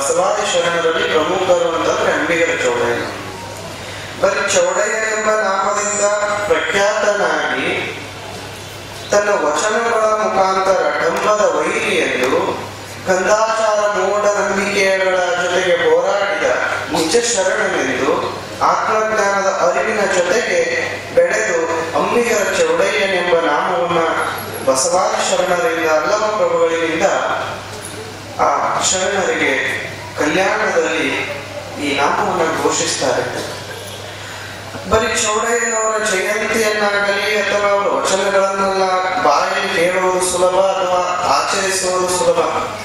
ಬಸವಾದಿ ಶರಣರಲ್ಲಿ ಪ್ರಮುಖರು ಅಂತಂದ್ರೆ ಅಂಬಿಗರ ಚೌಡಯ್ಯ. ಬರೀ ಚೌಡಯ್ಯನೆಂಬ ನಾಮದಿಂದ ಪ್ರಖ್ಯಾತನಾಗಿ ತನ್ನ ವಚನಗಳ ಮುಖಾಂತರ ಡಂಬದ ವೈರಿಯೆಂದು ಕಂದಾಚಾರ ಮೂಢನಂಬಿಕೆಗಳ ಜೊತೆಗೆ ಹೋರಾಡಿದ ನಿಜ ಶರಣನೆಂದು ಆತ್ಮಜ್ಞಾನದ ಅರಿವಿನ ಜೊತೆಗೆ ಬೆಳೆದು ಅಂಬಿಗರ ಚೌಡಯ್ಯನೆಂಬ ನಾಮವನ್ನು ಬಸವಾದಿ ಶರಣರಿಂದ ಅಲ್ಲಮ ಪ್ರಭುಗಳಿಂದ ಆ ಶರಣರಿಗೆ ಕಲ್ಯಾಣದಲ್ಲಿ ಈ ನಾಮವನ್ನು ಘೋಷಿಸ್ತಾರೆ. ಬರೀ ಚೌಡಯ್ಯನವರ ಜಯಂತಿಯನ್ನಾಗಲಿ ಅಥವಾ ಅವರ ವಚನಗಳನ್ನೆಲ್ಲ ಬಾಯಲ್ಲಿ ಕೇಳುವುದು ಸುಲಭ ಅಥವಾ ಆಚರಿಸುವುದು ಸುಲಭ.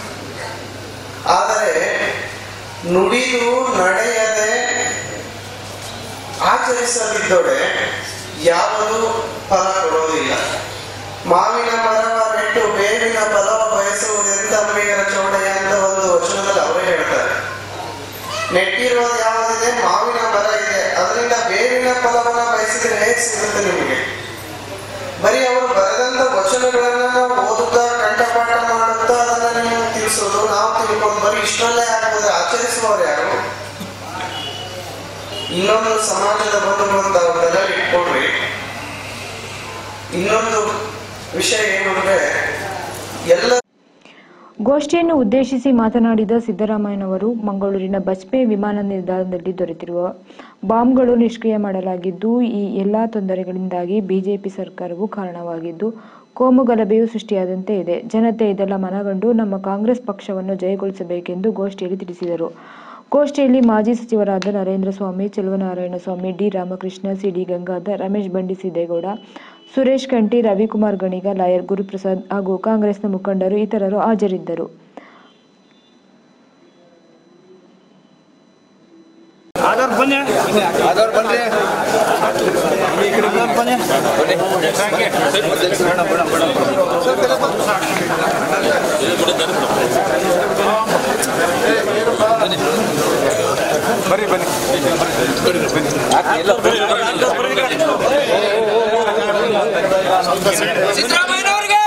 ಆದರೆ ನುಡಿದು ನಡೆಯದೆ ಆಚರಿಸದಿದ್ದೊಡೆ ಯಾವುದು ಫಲ ಕೊಡುವುದಿಲ್ಲ. ಮಾವಿನ ಮರವ ನೆಟ್ಟು ಬೇವಿನ ಫಲವ ಬಯಸುವುದೆಂತ ಅಂಬಿಗರ ಚೌಡಯ್ಯ ಅಂತ ಒಂದು ವಚನದಲ್ಲಿ ಅವರೇ ಹೇಳ್ತಾರೆ. ನೆಟ್ಟಿರುವ ಯಾವುದಿದೆ, ಮಾವಿನ ಮರ ಇದೆ, ಅದರಿಂದ ಬೇವಿನ ಫಲವನ್ನ ಬಯಸಿದ್ರೆ ಹೇಗೆ ಸಿಗುತ್ತೆ ನಿಮಗೆ? ಬರೀ ಅವರು ಬರೆದಂತ ವಚನಗಳನ್ನ ನಾವು ಓದುತ್ತಾ ಕಂಠಪಾಠ ಮಾಡುತ್ತಾ ಅದನ್ನ ನೀವು ತಿಳಿಸೋದು, ನಾವು ತಿಳ್ಕೊಂಡು ಬರೀ ಇಷ್ಟರಲ್ಲೇ ಆಗ್ಬೋದು. ಆಚರಿಸುವವರು ಯಾರು? ಇನ್ನೊಂದು ಸಮಾಜದ ಬಂಧುಗಳಂತ ಅವನ್ನೆಲ್ಲ ಇಟ್ಕೊಡ್ರಿ. ಇನ್ನೊಂದು ವಿಷಯ ಏನು ಅಂದ್ರೆ ಎಲ್ಲ ಗೋಷ್ಠಿಯನ್ನು ಉದ್ದೇಶಿಸಿ ಮಾತನಾಡಿದ ಸಿದ್ದರಾಮಯ್ಯನವರು, ಮಂಗಳೂರಿನ ಬಜ್ಪೆ ವಿಮಾನ ನಿಲ್ದಾಣದಲ್ಲಿ ದೊರೆತಿರುವ ಬಾಂಬ್ಗಳು ನಿಷ್ಕ್ರಿಯ ಮಾಡಲಾಗಿದ್ದು, ಈ ಎಲ್ಲಾ ತೊಂದರೆಗಳಿಂದಾಗಿ ಬಿಜೆಪಿ ಸರ್ಕಾರವು ಕಾರಣವಾಗಿದ್ದು ಕೋಮು ಗಲಭೆಯು ಸೃಷ್ಟಿಯಾದಂತೆ ಇದೆ. ಜನತೆ ಇದೆಲ್ಲ ಮನಗಂಡು ನಮ್ಮ ಕಾಂಗ್ರೆಸ್ ಪಕ್ಷವನ್ನು ಜಯಗೊಳಿಸಬೇಕೆಂದು ಗೋಷ್ಠಿಯಲ್ಲಿ ತಿಳಿಸಿದರು. ಗೋಷ್ಠಿಯಲ್ಲಿ ಮಾಜಿ ಸಚಿವರಾದ Narendra Swamy, Cheluvanarayana Swamy, D Ramakrishna, C D Gangadhar, Ramesh Bandi Siddegowda, Suresh Kanthi, Ravikumar Ganiga, lawyer Guruprasad ಹಾಗೂ ಕಾಂಗ್ರೆಸ್ನ ಮುಖಂಡರು ಇತರರು ಹಾಜರಿದ್ದರು. ಸಿದ್ದರಾಮಯ್ಯನವರಿಗೆ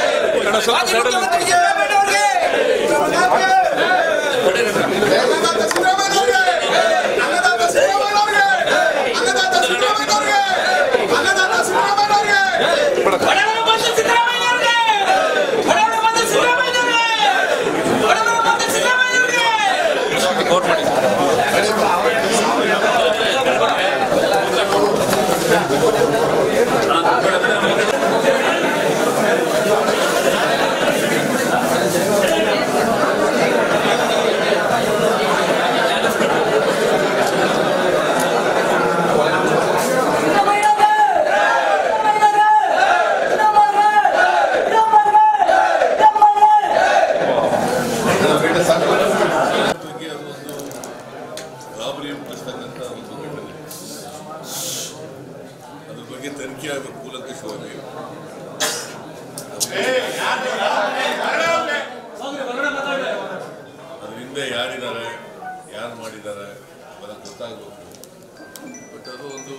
ಯಾರಿದ್ದಾರೆ, ಯಾರು ಮಾಡಿದ್ದಾರೆ ಅದೆಲ್ಲ ಗೊತ್ತಾಗಬೇಕು. ಬಟ್ ಅದು ಒಂದು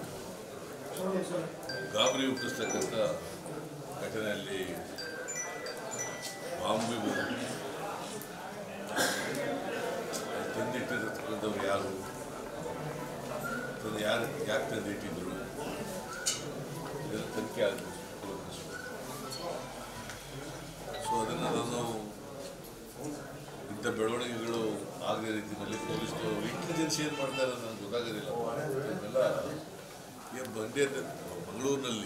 ಗಾಬರಿ ಹುಟ್ಟಿಸ್ತಕ್ಕಂಥ ಘಟನೆಯಲ್ಲಿ ಬಾಂಬು ತಂದಿಟ್ಟಿರ್ತಕ್ಕಂಥವ್ರು ಯಾರು, ಯಾಕೆ ತಂದಿಟ್ಟಿದ್ರು, ಇದನ್ನು ತನಿಖೆ ಆಗಬೇಕು. ಸೊ ಅದನ್ನು ನಾನು ಇಂಥ ಬೆಳವಣಿಗೆಗಳು ಆಗದ ರೀತಿಯಲ್ಲಿ ಪೊಲೀಸ್ನವರು ಇಂಟೆಲಿಜೆನ್ಸ್ ಏನು ಮಾಡ್ತಾರೆ ಅಂತ ನನಗೆ ಗೊತ್ತಾಗೋದಿಲ್ಲ. ಇದನ್ನೆಲ್ಲ ಮಂಗಳೂರಿನಲ್ಲಿ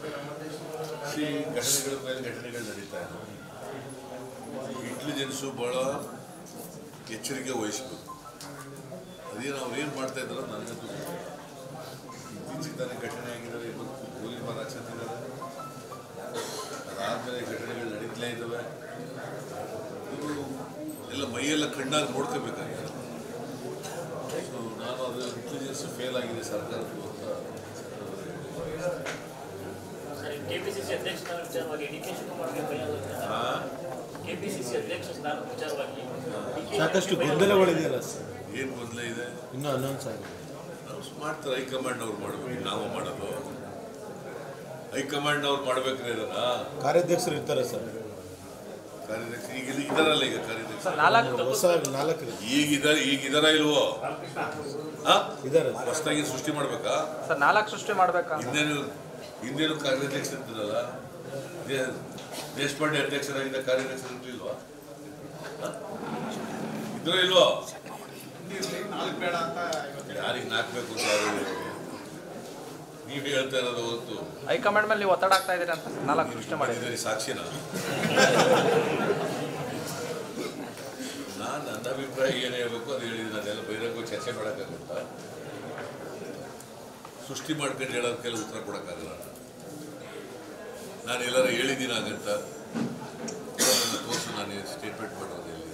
ಘಟನೆಗಳ ಮೇಲೆ ಘಟನೆಗಳು ನಡೀತಾ ಇದೆ. ಇಂಟೆಲಿಜೆನ್ಸು ಭಾಳ ಎಚ್ಚರಿಕೆ ವಹಿಸಬೇಕು. ಅದೇನು ಅವ್ರು ಏನು ಮಾಡ್ತಾ ಇದ್ದಾರೋ ನನಗಂತೂ ಇತ್ತೀಚೆಗೆ ತಾನೇ ಘಟನೆ ಆಗಿದ್ದಾರೆ, ಇವತ್ತು ಗೋಲಿ ಬಾರ್ ಹಾಕ್ಸತ್ತಿದ್ದಾರೆ, ಅದಾದಮೇಲೆ ಘಟನೆಗಳು ನಡೀತಲೇ ಇದ್ದಾವೆ. ಇದು ಎಲ್ಲ ಮೈಯೆಲ್ಲ ಕಣ್ಣಾಗಿ ನೋಡ್ಕೋಬೇಕಾಗಿದೆ. ಸೊ ನಾನು ಅದು ಇಂಟೆಲಿಜೆನ್ಸ್ ಫೇಲ್ ಆಗಿದೆ ಸರ್ಕಾರದ್ದು ಅಂತ. ಕೆಪಿಸಿಸಿ ಅಧ್ಯಕ್ಷರ ವಿಚಾರವಾಗಿ ಡಿ ಕೆ ಶಿವಕುಮಾರ್ಗೆ ಕೆಪಿಸಿಸಿ ಅಧ್ಯಕ್ಷ ಸ್ಥಾನ ವಿಚಾರವಾಗಿ ಸಾಕಷ್ಟು ಗೊಂದಲಗಳಿದೆಯಲ್ಲ ಸರ್. ಏನು ಗೊಂದಲ ಇದೆ? ಇನ್ನೂ ಅನೌನ್ಸ್ ಆಗಿದೆ. ಅನೌನ್ಸ್ ಮಾಡ್ತಾರೆ, ಹೈಕಮಾಂಡ್ನವ್ರು ಮಾಡಬೇಕು, ನಾವು ಮಾಡೋದು. ಹೈಕಮಾಂಡ್ನವ್ರು ಮಾಡ್ಬೇಕ್ರೆ ಇದನ್ನ ಕಾರ್ಯಾಧ್ಯಕ್ಷರು ಇರ್ತಾರೆ ಸರ್. ಕಾರ್ಯದರ್ಶಿ ಈಗ ಇದರಲ್ಲ, ಈಗ ಕಾರ್ಯದರ್ಶಿ ಈಗ ಇದರ ಇಲ್ವೋ? ಹೊಸದಾಗಿ ಸೃಷ್ಟಿ ಮಾಡ್ಬೇಕಾ ಸರ್? 4 ಸೃಷ್ಟಿ ಮಾಡ್ಬೇಕಾ? ಹಿಂದೇನು ಕಾರ್ಯಾಧ್ಯಕ್ಷ ಇರ್ತಿರಲ್ಲ, ದೇಶಪಾಂಡೆ ಅಧ್ಯಕ್ಷರಾಗಿದ್ದ ಕಾರ್ಯದರ್ಶಿ ಇರ್ಲಿಲ್ವಾ? ಇದ್ರ ಇಲ್ವೋ? ಯಾರಿಗೆ ನಾಲ್ಕಬೇಕು ಅಂತ ನೀವು ಹೇಳ್ತಾ ಇರೋದು ಹೊತ್ತು ಹೈಕಮಾಂಡ್ ಮೇಲೆ ನೀವು ಒತ್ತಡ ಆಗ್ತಾ ಇದ್ದೀರಿ ಅಂತ 4 ಸೃಷ್ಟಿ ಮಾಡಿದ್ದೀರಿ. ಸಾಕ್ಷಿನ ನನ್ನ ಅಭಿಪ್ರಾಯ ಏನು ಹೇಳ್ಬೇಕು ಅದು ಹೇಳಿದ್ದೀನಿ. ಅದೆಲ್ಲ ಬಹಿರಂಗ ಚರ್ಚೆ ಮಾಡೋಕ್ಕಾಗುತ್ತಾ? ಸೃಷ್ಟಿ ಮಾಡ್ಕೊಂಡು ಹೇಳೋದು ಕೆಲವು ಉತ್ತರ ಕೊಡೋಕ್ಕಾಗಲ್ಲ. ನಾನು ಎಲ್ಲರೂ ಹೇಳಿದ್ದೀನಿ ಹಾಗಂತ ತೋರಿಸು, ನಾನು ಸ್ಟೇಟ್ಮೆಂಟ್ ಮಾಡೋದು ಎಲ್ಲಿ?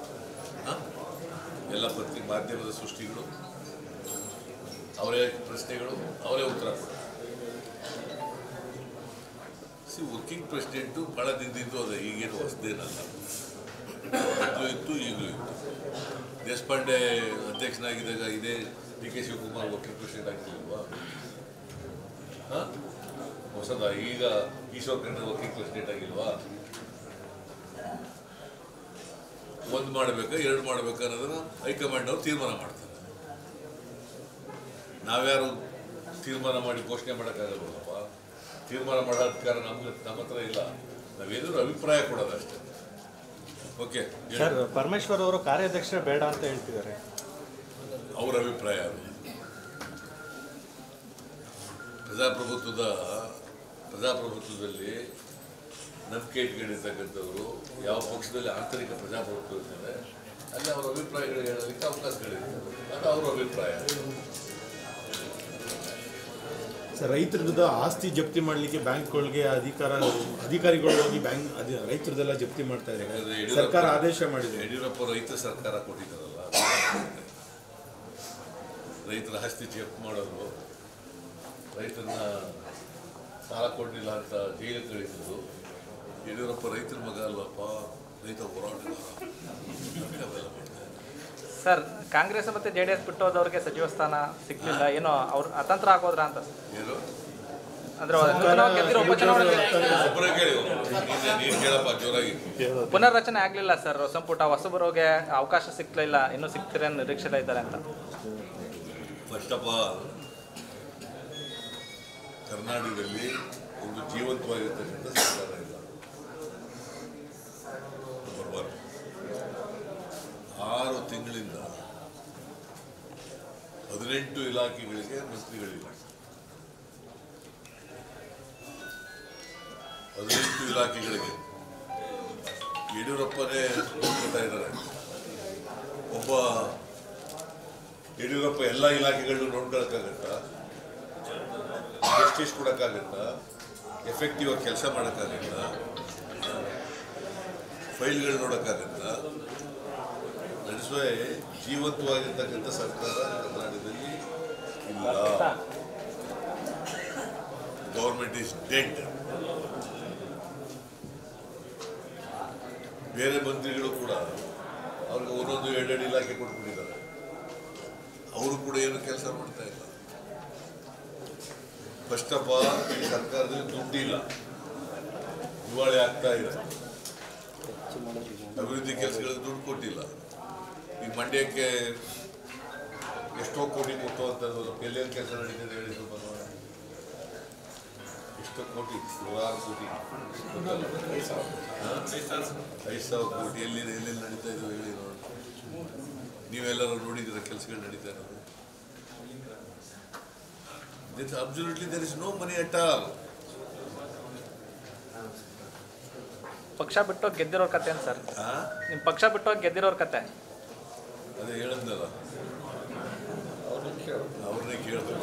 ಎಲ್ಲ ಮಾಧ್ಯಮದ ಸೃಷ್ಟಿಗಳು, ಅವರೇ ಪ್ರಶ್ನೆಗಳು, ಅವರೇ ಉತ್ತರ ಕೊಡೋದು. ವರ್ಕಿಂಗ್ ಪ್ರೆಸಿಡೆಂಟು ಭಾಳ ದಿನದಿದ್ದು ಅದೇ, ಈಗೇನು ಹೊಸದೇನಲ್ಲ. ಮೊದಲು ಇತ್ತು, ಈಗಲೂ ಇತ್ತು. ದೇಶಪಾಂಡೆ ಅಧ್ಯಕ್ಷನಾಗಿದ್ದಾಗ ಇದೇ D K Shivakumar working president ಆಗ್ತಿಲ್ವಾ? ಹೊಸದ ಈಗ ಈಶ್ವರ್ ಖಂಡ್ರೆ ವರ್ಕಿಂಗ್ ಪ್ರೆಸಿಡೆಂಟ್ ಆಗಿಲ್ವಾ? ಒಂದು ಮಾಡಬೇಕಾ 2 ಮಾಡಬೇಕಾ ಅನ್ನೋದನ್ನ ಹೈಕಮಾಂಡ್ ಅವ್ರು ತೀರ್ಮಾನ ಮಾಡ್ತಾರೆ. ನಾವ್ಯಾರು ತೀರ್ಮಾನ ಮಾಡಿ ಘೋಷಣೆ ಮಾಡೋಕ್ಕಾಗಲ್ವಲ್ಲಪ್ಪ. ತೀರ್ಮಾನ ಮಾಡೋ ಅಧಿಕಾರ ನಮ್ಮ ಹತ್ರ ಇಲ್ಲ. ನಾವೇನಾದ್ರು ಅಭಿಪ್ರಾಯ ಕೊಡೋದು ಅಷ್ಟೇ. ಓಕೆ ಸರ್, ಪರಮೇಶ್ವರ್ ಅವರು ಕಾರ್ಯಾಧ್ಯಕ್ಷರೇ ಬೇಡ ಅಂತ ಹೇಳ್ತಿದ್ದಾರೆ. ಅವರ ಅಭಿಪ್ರಾಯ ಅದು. ಪ್ರಜಾಪ್ರಭುತ್ವದಲ್ಲಿ ನಂಬಿಕೆ ಇಟ್ಕೊಂಡಿರ್ತಕ್ಕಂಥವ್ರು ಯಾವ ಪಕ್ಷದಲ್ಲಿ ಆಂತರಿಕ ಪ್ರಜಾಪ್ರಭುತ್ವ ಇರ್ತದೆ ಅಲ್ಲಿ ಅವರ ಅಭಿಪ್ರಾಯಗಳು ಹೇಳೋದಕ್ಕೆ ಅವಕಾಶಗಳಿರ್ತದೆ. ಅದು ಅವರ ಅಭಿಪ್ರಾಯ. ಸರ್, ರೈತರದ್ದು ಆಸ್ತಿ ಜಪ್ತಿ ಮಾಡಲಿಕ್ಕೆ ಬ್ಯಾಂಕ್ಗಳಿಗೆ ಅಧಿಕಾರಿಗಳು ಹೋಗಿ ರೈತರದೆಲ್ಲ ಜಪ್ತಿ ಮಾಡ್ತಾ ಇದ್ದಾರೆ. ಸರ್ಕಾರ ಆದೇಶ ಮಾಡಿದೆ. ಯಡಿಯೂರಪ್ಪ ರೈತ ಸರ್ಕಾರ ಕೊಟ್ಟಿದ್ದಾರಲ್ಲ, ರೈತರ ಆಸ್ತಿ ಜಪ್ತಿ ಮಾಡೋದು, ರೈತರನ್ನ ಸಾಲ ಕೊಡಲಿಲ್ಲ ಅಂತ ಜೈಲಿಗೆ ಕಳಿಸೋದು. ಯಡಿಯೂರಪ್ಪ ರೈತರ ಮಗ ಅಲ್ವಪ್ಪ, ರೈತ ಹೋರಾಟಗಾರ. ಸರ್, ಕಾಂಗ್ರೆಸ್ ಮತ್ತೆ JDS ಬಿಟ್ಟು ಹೋದವ್ರಿಗೆ ಸಚಿವ ಸ್ಥಾನ ಸಿಕ್ಕಿಲ್ಲ, ಏನೋ ಅವ್ರು ಅತಂತ್ರ ಆಗೋದ್ರ ಅಂತ. ಅಂದ್ರೆ ಪುನರ್ರಚನೆ ಆಗ್ಲಿಲ್ಲ ಸರ್ ಸಂಪುಟ, ಹೊಸಬರಿಗೆ ಅವಕಾಶ ಸಿಕ್ಲಿಲ್ಲ, ಇನ್ನೂ ಸಿಗ್ತೀರ ನಿರೀಕ್ಷೆ ಇದ್ದಾರೆ ಅಂತ. ಫಸ್ಟ್ ಆಫ್ ಆಲ್ ಕರ್ನಾಟಕದಲ್ಲಿ ಒಂದು ಜೀವಂತವಾಗಿರ್ತಕ್ಕಂಥ ಸರ್ಕಾರ ಇಲ್ಲ. ನಂಬರ್ 1, 6 ತಿಂಗಳಿಂದ 18 ಇಲಾಖೆಗಳಿಗೆ ಮಂತ್ರಿಗಳಿಲ್ಲ. 18 ಇಲಾಖೆಗಳಿಗೆ ಯಡಿಯೂರಪ್ಪನೇ ನೋಡ್ಕೊತಾ ಇದ್ದಾರೆ. ಒಬ್ಬ ಯಡಿಯೂರಪ್ಪ ಎಲ್ಲ ಇಲಾಖೆಗಳನ್ನೂ ನೋಡ್ಕೊಳಕ್ಕಾಗತ್ತಾ? ಜಸ್ಟಿಸ್ ಕೊಡೋಕ್ಕಾಗತ್ತಾ? ಎಫೆಕ್ಟಿವ್ ಆಗಿ ಕೆಲಸ ಮಾಡೋಕ್ಕಾಗತ್ತಾ? ಫೈಲ್ಗಳು ನೋಡೋಕ್ಕಾಗತ್ತಾ? ದಟ್ಸ್ ವೈ ಜೀವಂತವಾಗಿರ್ತಕ್ಕಂಥ ಸರ್ಕಾರ ಕರ್ನಾಟಕದಲ್ಲಿ ಇಲ್ಲ. Government is dead. ಬೇರೆ ಮಂತ್ರಿಗಳು ಕೂಡ ಅವ್ರಿಗೆ ಒಂದೊಂದು 2 ಇಲಾಖೆ ಕೊಟ್ಬಿಟ್ಟಿದ್ದಾರೆ. ಅವರು ಕೂಡ ಏನು ಕೆಲಸ ಮಾಡ್ತಾ ಇಲ್ಲ. ಫಸ್ಟ್ ಆಫ್ ಆಲ್ ಈ ಸರ್ಕಾರದಲ್ಲಿ ದುಡ್ಡಿಲ್ಲ, ದಿವಾಳಿ ಆಗ್ತಾ ಇದೆ. ಅಭಿವೃದ್ಧಿ ಕೆಲಸಗಳಿಗೆ ದುಡ್ಡು ಕೊಟ್ಟಿಲ್ಲ. ಈಗ ಮಂಡ್ಯಕ್ಕೆ ಎಷ್ಟೋ ಕೋಟಿ ಕೊಟ್ಟು ಅಂತಂದು ಎಲ್ಲೇನು ಕೆಲಸ ನಡೀತದೆ ಹೇಳಿ ಸ್ವಲ್ಪ ನೋಡೋಣ. ಎಷ್ಟೋ ಕೋಟಿ, 100 ಕೋಟಿ, 5,000 ಕೋಟಿ ಎಲ್ಲೆಲ್ಲಿ ನಡೀತಾ ಇದ್ದಾವೆ ಹೇಳಿ ನೋಡೋಣ. ನೀವೆಲ್ಲರೂ ನೋಡಿದ್ದೀರ ಕೆಲಸಗಳು ನಡೀತಾ ಇರೋದು. Absolutely there is no money at all. ಪಕ್ಷ ಬಿಟ್ಟು ಗೆದ್ದಿರೋರ್ ಕತೆ ಏನು ಸರ್? ನಿಮ್ಮ ಪಕ್ಷ ಬಿಟ್ಟು ಗೆದ್ದಿರೋರ್ ಕತೆ ಅದೇ ಹೇಳದ್ನಲ್ಲ, ಅವ್ರನ್ನೇ ಕೇಳಬೇಕು.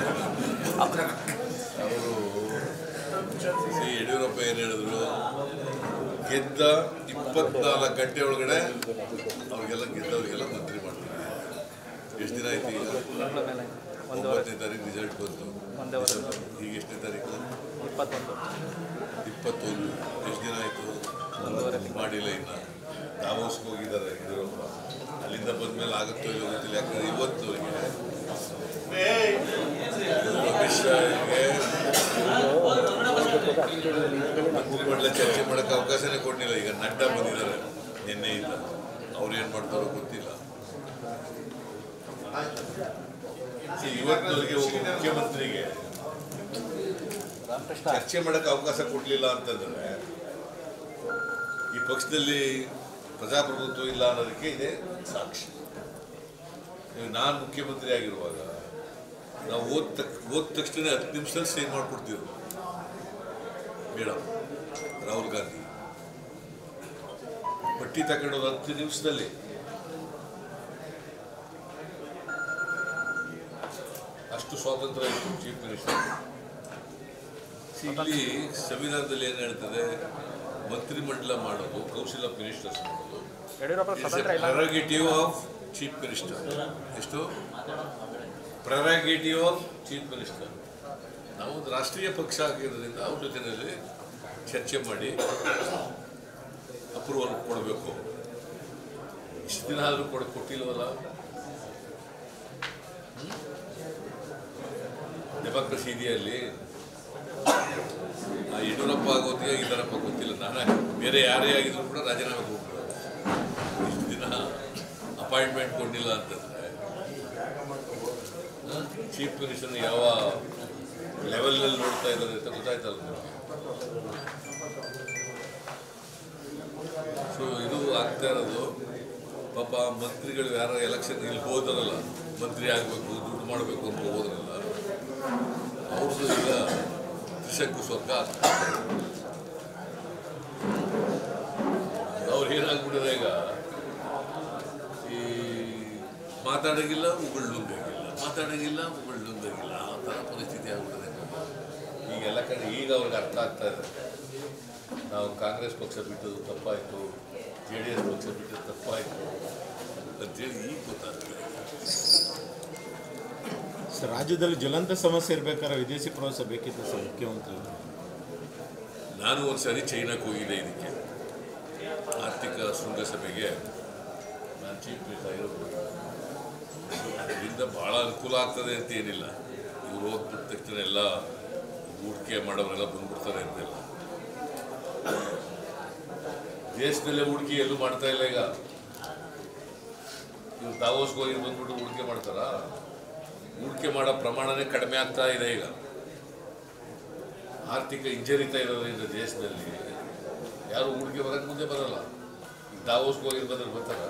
ಅವರು ಯಡಿಯೂರಪ್ಪ ಏನು ಹೇಳಿದ್ರು, ಗೆದ್ದ 24 ಗಂಟೆ ಒಳಗಡೆ ಅವ್ರಿಗೆಲ್ಲ ಗೆದ್ದವ್ರಿಗೆಲ್ಲ ಮಂತ್ರಿ ಮಾಡ್ತಾರೆ. ಎಷ್ಟು ದಿನ ಆಯ್ತು? ಈಗ 9ನೇ ತಾರೀಕು ರಿಸಲ್ಟ್ ಬಂತು. ಈಗ ಎಷ್ಟನೇ ತಾರೀಕು? 21. ಎಷ್ಟು ದಿನ ಆಯಿತು? ಮಾಡಿಲ್ಲ. ಇನ್ನು ದಾವೋಸ್ಗೆ ಹೋಗಿದ್ದಾರೆ ಯಡಿಯೂರಪ್ಪ. ಅಲ್ಲಿಂದ ಬಂದ್ಮೇಲೆ ಆಗುತ್ತೋ ಇಲ್ಲ ಗೊತ್ತಿಲ್ಲ. ಯಾಕಂದ್ರೆ ಇವತ್ತು ಅಮಿತ್ ಶಾಗೆ ಮಂತ್ರಿಮಂಡಲ ಚರ್ಚೆ ಮಾಡೋಕ್ಕೆ ಅವಕಾಶನೇ ಕೊಡಲಿಲ್ಲ. ಈಗ ನಡ್ಡಾ ಬಂದಿದ್ದಾರೆ ನಿನ್ನೆಯಿಂದ, ಅವ್ರು ಏನು ಮಾಡ್ತಾರೋ ಗೊತ್ತಿಲ್ಲ. ಇವತ್ತಿನವರೆಗೆ ಒಬ್ಬ ಮುಖ್ಯಮಂತ್ರಿಗೆ ಚರ್ಚೆ ಮಾಡೋಕ್ಕೆ ಅವಕಾಶ ಕೊಡಲಿಲ್ಲ ಅಂತಂದ್ರೆ ಈ ಪಕ್ಷದಲ್ಲಿ ಪ್ರಜಾಪ್ರಭುತ್ವ ಇಲ್ಲ ಅನ್ನೋದಕ್ಕೆ ಇದೆ ಸಾಕ್ಷಿ. ನಾನು ಮುಖ್ಯಮಂತ್ರಿ ಆಗಿರುವಾಗ ನಾವು ಓದ ತಕ್ಷಣ 10 ನಿಮಿಷದಲ್ಲಿ ಸಹಿ ಮಾಡಿಕೊಡ್ತಿದ್ರು ಮೇಡಮ್ ರಾಹುಲ್ ಗಾಂಧಿ. ಪಟ್ಟಿ ತಗೊಂಡೋದು 10 ನಿಮಿಷದಲ್ಲಿ. ಅಷ್ಟು ಸ್ವಾತಂತ್ರ್ಯ ಇತ್ತು ಚೀಫ್ ಮಿನಿಸ್ಟರ್. ಇಲ್ಲಿ ಸಂವಿಧಾನದಲ್ಲಿ ಏನು ಹೇಳ್ತದೆ, ಮಂತ್ರಿಮಂಡಲ ಮಾಡೋದು, ಕೌನ್ಸಿಲ್ ಆಫ್ ಮಿನಿಸ್ಟರ್ಸ್ ಮಾಡೋದು ಪ್ರೆರಗೇಟಿವ್ ಆಫ್ ಚೀಫ್ ಮಿನಿಸ್ಟರ್. ಎಷ್ಟು ಪ್ರೆರಗೇಟಿವ್ ಆಫ್ ಚೀಫ್ ಮಿನಿಸ್ಟರ್. ನಾವು ಒಂದು ರಾಷ್ಟ್ರೀಯ ಪಕ್ಷ ಆಗಿರೋದ್ರಿಂದ ಅವ್ರ ಜೊತೆಯಲ್ಲಿ ಚರ್ಚೆ ಮಾಡಿ ಅಪ್ರೂವಲ್ ಕೊಡಬೇಕು. ಇಷ್ಟು ದಿನ ಆದರೂ ಕೊಟ್ಟಿಲ್ವಲ್ಲ. ಡೆಮಾಕ್ರಸಿ ಇದೆಯಲ್ಲಿ ಯಡಿಯೂರಪ್ಪ ಆಗೋದಿಗೆ ಇದರಪ್ಪ ಗೊತ್ತಿಲ್ಲ. ನಾನು ಬೇರೆ ಯಾರೇ ಆಗಿದ್ರು ಕೂಡ ರಾಜೀನಾಮೆ ಹೋಗ್ಬಿಡೋದು. ಇಷ್ಟು ದಿನ ಅಪಾಯಿಂಟ್ಮೆಂಟ್ ಕೊಡಲಿಲ್ಲ ಅಂತಂದರೆ ಚೀಫ್ ಮಿನಿಸ್ಟರ್ನ ಯಾವ ಲೆವೆಲ್ನಲ್ಲಿ ನೋಡ್ತಾ ಇದ್ದಾರೆ ಅಂತ ಗೊತ್ತಾಯ್ತಲ್ಲ ನಿಮಗೆ. ಸೊ ಇದು ಆಗ್ತಾ ಇರೋದು. ಪಾಪ ಮಂತ್ರಿಗಳು ಯಾರು ಎಲೆಕ್ಷನ್ ಇಲ್ಲಿ ಹೋದ್ರಲ್ಲ, ಮಂತ್ರಿ ಆಗಬೇಕು, ದುಡ್ಡು ಮಾಡಬೇಕು ಅಂತ ಹೋದ್ರಲ್ಲ, ಅವ್ರದ್ದು ಈಗ ತ್ರಿಶಂಕು ಸ್ವರ್ಗ ಆಗ್ತದೆ. ಅವ್ರು ಏನಾಗ್ಬಿಟ್ಟಿದೆ ಈಗ, ಈ ಮಾತಾಡೋಂಗಿಲ್ಲ, ಉಗುಳ್ಳುಂದಾಗಿಲ್ಲ, ಮಾತಾಡೋಂಗಿಲ್ಲ, ಉಗುಳ್ಳುಂದಾಗಿಲ್ಲ, ಆ ಥರ ಪರಿಸ್ಥಿತಿ ಆಗ್ಬಿಟ್ಟಿದೆ ಈಗೆಲ್ಲ ಕಡೆ. ಈಗ ಅವ್ರಿಗೆ ಅರ್ಥ ಆಗ್ತಾ ಇದೆ, ನಾವು ಕಾಂಗ್ರೆಸ್ ಪಕ್ಷ ಬಿಟ್ಟದ್ದು ತಪ್ಪಾಯಿತು, JDS ಪಕ್ಷ ಬಿಟ್ಟದ್ದು ತಪ್ಪಾಯಿತು ಅಂತೇಳಿ ಈಗ ಗೊತ್ತಾಗ್ತದೆ. ಸರ್, ರಾಜ್ಯದಲ್ಲಿ ಜ್ವಲಂತ ಸಮಸ್ಯೆ ಇರಬೇಕಾದ್ರೆ ವಿದೇಶಿ ಪ್ರವಾಸ ಬೇಕಿತ್ತು ಸರ್ ಮುಖ್ಯಮಂತ್ರಿ. ನಾನು ಒಂದು ಸಾರಿ ಚೈನಾಕ್ಕೆ ಹೋಗಿದ್ದೆ ಇದಕ್ಕೆ, ಆರ್ಥಿಕ ಶೃಂಗಸಭೆಗೆ. ನಾನು ಚೀಫ್ ಮಿನಿಸ್ಟರ್ ಆಗಿರೋದು. ಅದರಿಂದ ಭಾಳ ಅನುಕೂಲ ಆಗ್ತದೆ ಅಂತ ಏನಿಲ್ಲ. ಇವ್ರು ಹೋಗ್ಬಿಟ್ಟ ತಕ್ಷಣ ಎಲ್ಲ ಹೂಡಿಕೆ ಮಾಡೋರೆಲ್ಲ ಬಂದ್ಬಿಡ್ತಾರೆ ಅಂತೆಲ್ಲ. ದೇಶದಲ್ಲೇ ಹೂಡಿಕೆ ಎಲ್ಲೂ ಮಾಡ್ತಾ ಇಲ್ಲ. ಈಗ ಇವ್ರು ದಾವೋಸ್ಗೆ ಹೋಗಿ ಬಂದ್ಬಿಟ್ಟು ಹೂಡಿಕೆ ಮಾಡ್ತಾರಾ? ಹೂಡಿಕೆ ಮಾಡೋ ಪ್ರಮಾಣನೇ ಕಡಿಮೆ ಆಗ್ತಾ ಇದೆ. ಈಗ ಆರ್ಥಿಕ ಹಿಂಜರಿತಾ ಇರೋದ್ರಿಂದ ದೇಶದಲ್ಲಿ ಯಾರು ಹೂಡಿಕೆ ಬರೋಕ್ಕೆ ಮುಂದೆ ಬರಲ್ಲ. ಈಗ ದಾವೋಸ್ಗೆ ಹೋಗಿ ಬಂದ್ರೆ ಬರ್ತಾರ?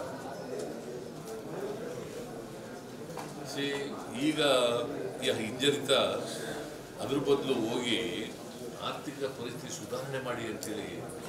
ಈಗ ಹಿಂಜರಿತ, ಅದ್ರ ಬದಲು ಹೋಗಿ ಆರ್ಥಿಕ ಪರಿಸ್ಥಿತಿ ಸುಧಾರಣೆ ಮಾಡಿ ಅಂತೇಳಿ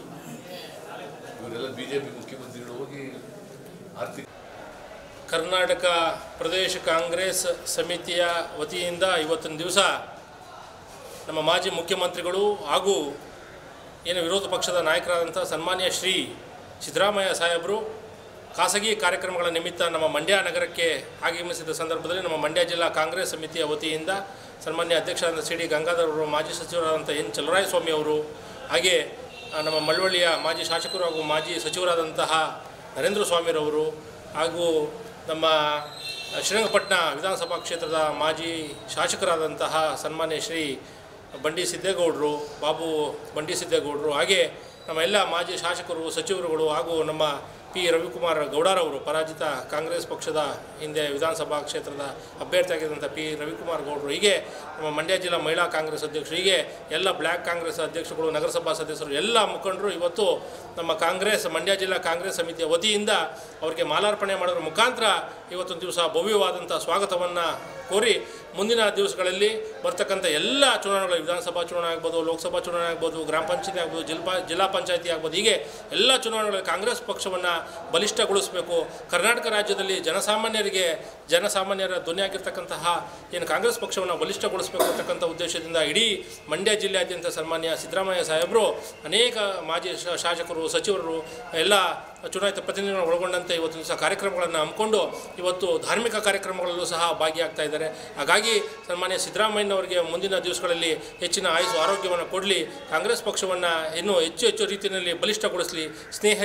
ಇವರೆಲ್ಲ BJP ಮುಖ್ಯಮಂತ್ರಿಗಳು ಹೋಗಿ ಆರ್ಥಿಕ. ಕರ್ನಾಟಕ ಪ್ರದೇಶ ಕಾಂಗ್ರೆಸ್ ಸಮಿತಿಯ ವತಿಯಿಂದ ಇವತ್ತಿನ ದಿವಸ ನಮ್ಮ ಮಾಜಿ ಮುಖ್ಯಮಂತ್ರಿಗಳು ಹಾಗೂ ಏನು ವಿರೋಧ ಪಕ್ಷದ ನಾಯಕರಾದಂಥ ಸನ್ಮಾನ್ಯ ಶ್ರೀ ಸಿದ್ದರಾಮಯ್ಯ ಸಾಹೇಬರು ಖಾಸಗಿ ಕಾರ್ಯಕ್ರಮಗಳ ನಿಮಿತ್ತ ನಮ್ಮ ಮಂಡ್ಯ ನಗರಕ್ಕೆ ಆಗಮಿಸಿದ ಸಂದರ್ಭದಲ್ಲಿ ನಮ್ಮ ಮಂಡ್ಯ ಜಿಲ್ಲಾ ಕಾಂಗ್ರೆಸ್ ಸಮಿತಿಯ ವತಿಯಿಂದ ಸನ್ಮಾನ್ಯ ಅಧ್ಯಕ್ಷರಾದ CD ಗಂಗಾಧರ್ ಅವರು, ಮಾಜಿ ಸಚಿವರಾದಂಥ N ಚಲುವರಾಯಸ್ವಾಮಿ ಅವರು, ಹಾಗೆ ನಮ್ಮ ಮಳವಳ್ಳಿಯ ಮಾಜಿ ಶಾಸಕರು ಹಾಗೂ ಮಾಜಿ ಸಚಿವರಾದಂತಹ ನರೇಂದ್ರ ಸ್ವಾಮಿರವರು, ಹಾಗೂ ನಮ್ಮ ಶ್ರೀರಂಗಪಟ್ಟಣ ವಿಧಾನಸಭಾ ಕ್ಷೇತ್ರದ ಮಾಜಿ ಶಾಸಕರಾದಂತಹ ಸನ್ಮಾನ್ಯ ಶ್ರೀ ಬಂಡಿ ಸಿದ್ದೇಗೌಡರು, ಬಾಬು ಬಂಡಿ ಸಿದ್ದೇಗೌಡರು, ಹಾಗೆ ನಮ್ಮ ಎಲ್ಲ ಮಾಜಿ ಶಾಸಕರು, ಸಚಿವರುಗಳು ಹಾಗೂ ನಮ್ಮ P. ರವಿಕುಮಾರ್ ಗೌಡರವರು, ಪರಾಜಿತ ಕಾಂಗ್ರೆಸ್ ಪಕ್ಷದ ಹಿಂದೆ ವಿಧಾನಸಭಾ ಕ್ಷೇತ್ರದ ಅಭ್ಯರ್ಥಿಯಾಗಿದ್ದಂಥ P. ರವಿಕುಮಾರ್ ಗೌಡರು, ಹೀಗೆ ನಮ್ಮ ಮಂಡ್ಯ ಜಿಲ್ಲಾ ಮಹಿಳಾ ಕಾಂಗ್ರೆಸ್ ಅಧ್ಯಕ್ಷರು, ಹೀಗೆ ಎಲ್ಲ ಬ್ಲ್ಯಾಕ್ ಕಾಂಗ್ರೆಸ್ ಅಧ್ಯಕ್ಷರುಗಳು, ನಗರಸಭಾ ಸದಸ್ಯರು, ಎಲ್ಲ ಮುಖಂಡರು ಇವತ್ತು ನಮ್ಮ ಕಾಂಗ್ರೆಸ್ ಮಂಡ್ಯ ಜಿಲ್ಲಾ ಕಾಂಗ್ರೆಸ್ ಸಮಿತಿಯ ವತಿಯಿಂದ ಅವರಿಗೆ ಮಾಲಾರ್ಪಣೆ ಮಾಡೋದ್ರ ಮುಖಾಂತರ ಇವತ್ತೊಂದು ದಿವಸ ಭವ್ಯವಾದಂಥ ಸ್ವಾಗತವನ್ನು ಕೋರಿ ಮುಂದಿನ ದಿವಸಗಳಲ್ಲಿ ಬರ್ತಕ್ಕಂಥ ಎಲ್ಲ ಚುನಾವಣೆಗಳು, ವಿಧಾನಸಭಾ ಚುನಾವಣೆ ಆಗ್ಬೋದು, ಲೋಕಸಭಾ ಚುನಾವಣೆ ಆಗ್ಬೋದು, ಗ್ರಾಮ ಪಂಚಾಯತಿ ಆಗ್ಬೋದು, ಜಿಲ್ಲಾ ಪಂಚಾಯತಿ ಆಗ್ಬೋದು, ಹೀಗೆ ಎಲ್ಲ ಚುನಾವಣೆಗಳಲ್ಲಿ ಕಾಂಗ್ರೆಸ್ ಪಕ್ಷವನ್ನು ಬಲಿಷ್ಠಗೊಳಿಸಬೇಕು. ಕರ್ನಾಟಕ ರಾಜ್ಯದಲ್ಲಿ ಜನಸಾಮಾನ್ಯರ ಧ್ವನಿಯಾಗಿರ್ತಕ್ಕಂತಹ ಏನು ಕಾಂಗ್ರೆಸ್ ಪಕ್ಷವನ್ನು ಬಲಿಷ್ಠಗೊಳಿಸಬೇಕು ಅಂತಕ್ಕಂಥ ಉದ್ದೇಶದಿಂದ ಇಡೀ ಮಂಡ್ಯ ಜಿಲ್ಲೆಯಾದ್ಯಂತ ಸನ್ಮಾನ್ಯ ಸಿದ್ದರಾಮಯ್ಯ ಸಾಹೇಬರು ಅನೇಕ ಮಾಜಿ ಶಾಸಕರು, ಸಚಿವರು, ಎಲ್ಲ ಚುನಾಯಿತ ಪ್ರತಿನಿಧಿಗಳನ್ನು ಒಳಗೊಂಡಂತೆ ಇವತ್ತು ದಿವಸ ಕಾರ್ಯಕ್ರಮಗಳನ್ನು ಹಮ್ಮಿಕೊಂಡು ಇವತ್ತು ಧಾರ್ಮಿಕ ಕಾರ್ಯಕ್ರಮಗಳಲ್ಲೂ ಸಹ ಭಾಗಿಯಾಗ್ತಾ ಇದ್ದಾರೆ. ಹಾಗಾಗಿ ಸನ್ಮಾನ್ಯ ಸಿದ್ದರಾಮಯ್ಯನವರಿಗೆ ಮುಂದಿನ ದಿವಸಗಳಲ್ಲಿ ಹೆಚ್ಚಿನ ಆಯುಷು ಆರೋಗ್ಯವನ್ನು ಕೊಡಲಿ, ಕಾಂಗ್ರೆಸ್ ಪಕ್ಷವನ್ನು ಇನ್ನೂ ಹೆಚ್ಚು ರೀತಿಯಲ್ಲಿ ಬಲಿಷ್ಠಗೊಳಿಸಲಿ,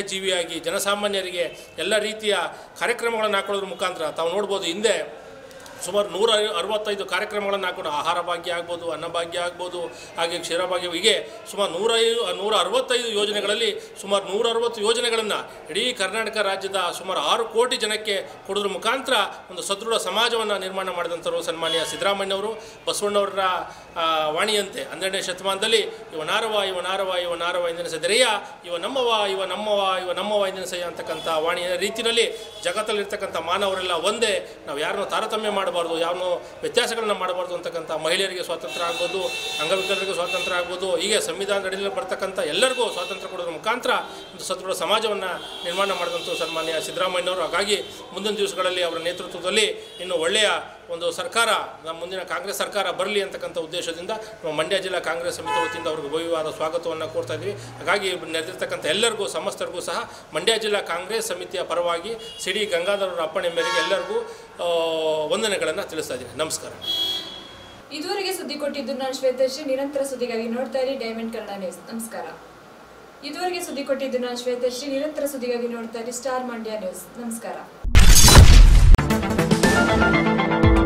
ಸ್ನೇಹಜೀವಿಯಾಗಿ ಜನಸಾಮಾನ್ಯರಿಗೆ ಎಲ್ಲ ರೀತಿಯ ಕಾರ್ಯಕ್ರಮಗಳನ್ನು ಹಾಕೊಳ್ಳೋದ್ರ ಮುಖಾಂತರ ತಾವು ನೋಡ್ಬೋದು, ಹಿಂದೆ ಸುಮಾರು 165 ಕಾರ್ಯಕ್ರಮಗಳನ್ನು ಹಾಕೊಂಡು ಆಹಾರ ಭಾಗ್ಯ ಆಗ್ಬೋದು, ಅನ್ನಭಾಗ್ಯ ಆಗ್ಬೋದು, ಹಾಗೆ ಕ್ಷೀರಭಾಗ್ಯ, ಹೀಗೆ ಸುಮಾರು 165 ಯೋಜನೆಗಳಲ್ಲಿ ಸುಮಾರು 160 ಯೋಜನೆಗಳನ್ನು ಇಡೀ ಕರ್ನಾಟಕ ರಾಜ್ಯದ ಸುಮಾರು 6 ಕೋಟಿ ಜನಕ್ಕೆ ಕೊಡೋದ್ರ ಮುಖಾಂತರ ಒಂದು ಸದೃಢ ಸಮಾಜವನ್ನು ನಿರ್ಮಾಣ ಮಾಡಿದಂಥವರು ಸನ್ಮಾನ್ಯ ಸಿದ್ದರಾಮಯ್ಯನವರು. ಬಸವಣ್ಣವರ ವಾಣಿಯಂತೆ 12ನೇ ಶತಮಾನದಲ್ಲಿ ಇವನಾರವ ಎಂದೆನಿಸದೆರೆಯ, ಇವ ನಮ್ಮವ ಎಂದೆನಿಸಯ್ಯ ಅಂತಕ್ಕಂಥ ವಾಣಿಯ ರೀತಿಯಲ್ಲಿ ಜಗತ್ತಲ್ಲಿರ್ತಕ್ಕಂಥ ಮಾನವರೆಲ್ಲ ಒಂದೇ, ನಾವು ಯಾರನ್ನೂ ತಾರತಮ್ಯ ಮಾಡಬಾರ್ದು, ಯಾವನ್ನೂ ವ್ಯತ್ಯಾಸಗಳನ್ನು ಮಾಡಬಾರ್ದು ಅಂತಕ್ಕಂಥ ಮಹಿಳೆಯರಿಗೆ ಸ್ವಾತಂತ್ರ್ಯ ಆಗ್ಬೋದು, ಅಂಗವಿಕಲರಿಗೆ ಸ್ವಾತಂತ್ರ್ಯ ಆಗ್ಬೋದು, ಹೀಗೆ ಸಂವಿಧಾನದ ಅಡಿಯಲ್ಲಿ ಬರ್ತಕ್ಕಂಥ ಎಲ್ಲರಿಗೂ ಸ್ವಾತಂತ್ರ್ಯ ಕೊಡೋದ್ರ ಮುಖಾಂತರ ಒಂದು ಸದೃಢ ಸಮಾಜವನ್ನು ನಿರ್ಮಾಣ ಮಾಡಿದಂಥ ಸನ್ಮಾನ್ಯ ಸಿದ್ದರಾಮಯ್ಯನವರು. ಹಾಗಾಗಿ ಮುಂದಿನ ದಿವಸಗಳಲ್ಲಿ ಅವರ ನೇತೃತ್ವದಲ್ಲಿ ಇನ್ನು ಒಳ್ಳೆಯ ಒಂದು ಸರ್ಕಾರ, ನಮ್ಮ ಮುಂದಿನ ಕಾಂಗ್ರೆಸ್ ಸರ್ಕಾರ ಬರಲಿ ಅಂತಕ್ಕಂಥ ಉದ್ದೇಶದಿಂದ ನಮ್ಮ ಮಂಡ್ಯ ಜಿಲ್ಲಾ ಕಾಂಗ್ರೆಸ್ ಸಮಿತಿ ವತಿಯಿಂದ ಅವ್ರಿಗೆ ಭವ್ಯವಾದ ಸ್ವಾಗತವನ್ನು ಕೋರ್ತಾ ಇದ್ವಿ. ಹಾಗಾಗಿ ನೆರೆದಿರ್ತಕ್ಕಂಥ ಎಲ್ಲರಿಗೂ, ಸಮಸ್ತರಿಗೂ ಸಹ ಮಂಡ್ಯ ಜಿಲ್ಲಾ ಕಾಂಗ್ರೆಸ್ ಸಮಿತಿಯ ಪರವಾಗಿ ಸಿಡಿ ಗಂಗಾಧರವರ ಅಪ್ಪಣೆ ಮೇರೆಗೆ ಎಲ್ಲರಿಗೂ ವಂದನೆಗಳನ್ನು ತಿಳಿಸ್ತಾ ಇದ್ದೀನಿ. ನಮಸ್ಕಾರ. ಇದುವರೆಗೆ ಸುದ್ದಿ ಕೊಟ್ಟಿದ್ದು ನಾನು ಶ್ವೇತಶ್ರೀ. ನಿರಂತರ ಸುದ್ದಿಗಾಗಿ ನೋಡ್ತಾ ಇರಿ ಡೈಮಂಡ್ ಕನ್ನಡ ನ್ಯೂಸ್. ನಮಸ್ಕಾರ. ಇದುವರೆಗೆ ಸುದ್ದಿ ಕೊಟ್ಟಿದ್ದು ನಾನು ಶ್ವೇತಶ್ರೀ. ನಿರಂತರ ಸುದ್ದಿಗಾಗಿ ನೋಡ್ತಾ ಇರಿ ಸ್ಟಾರ್ ಮಂಡ್ಯ ನ್ಯೂಸ್. ನಮಸ್ಕಾರ.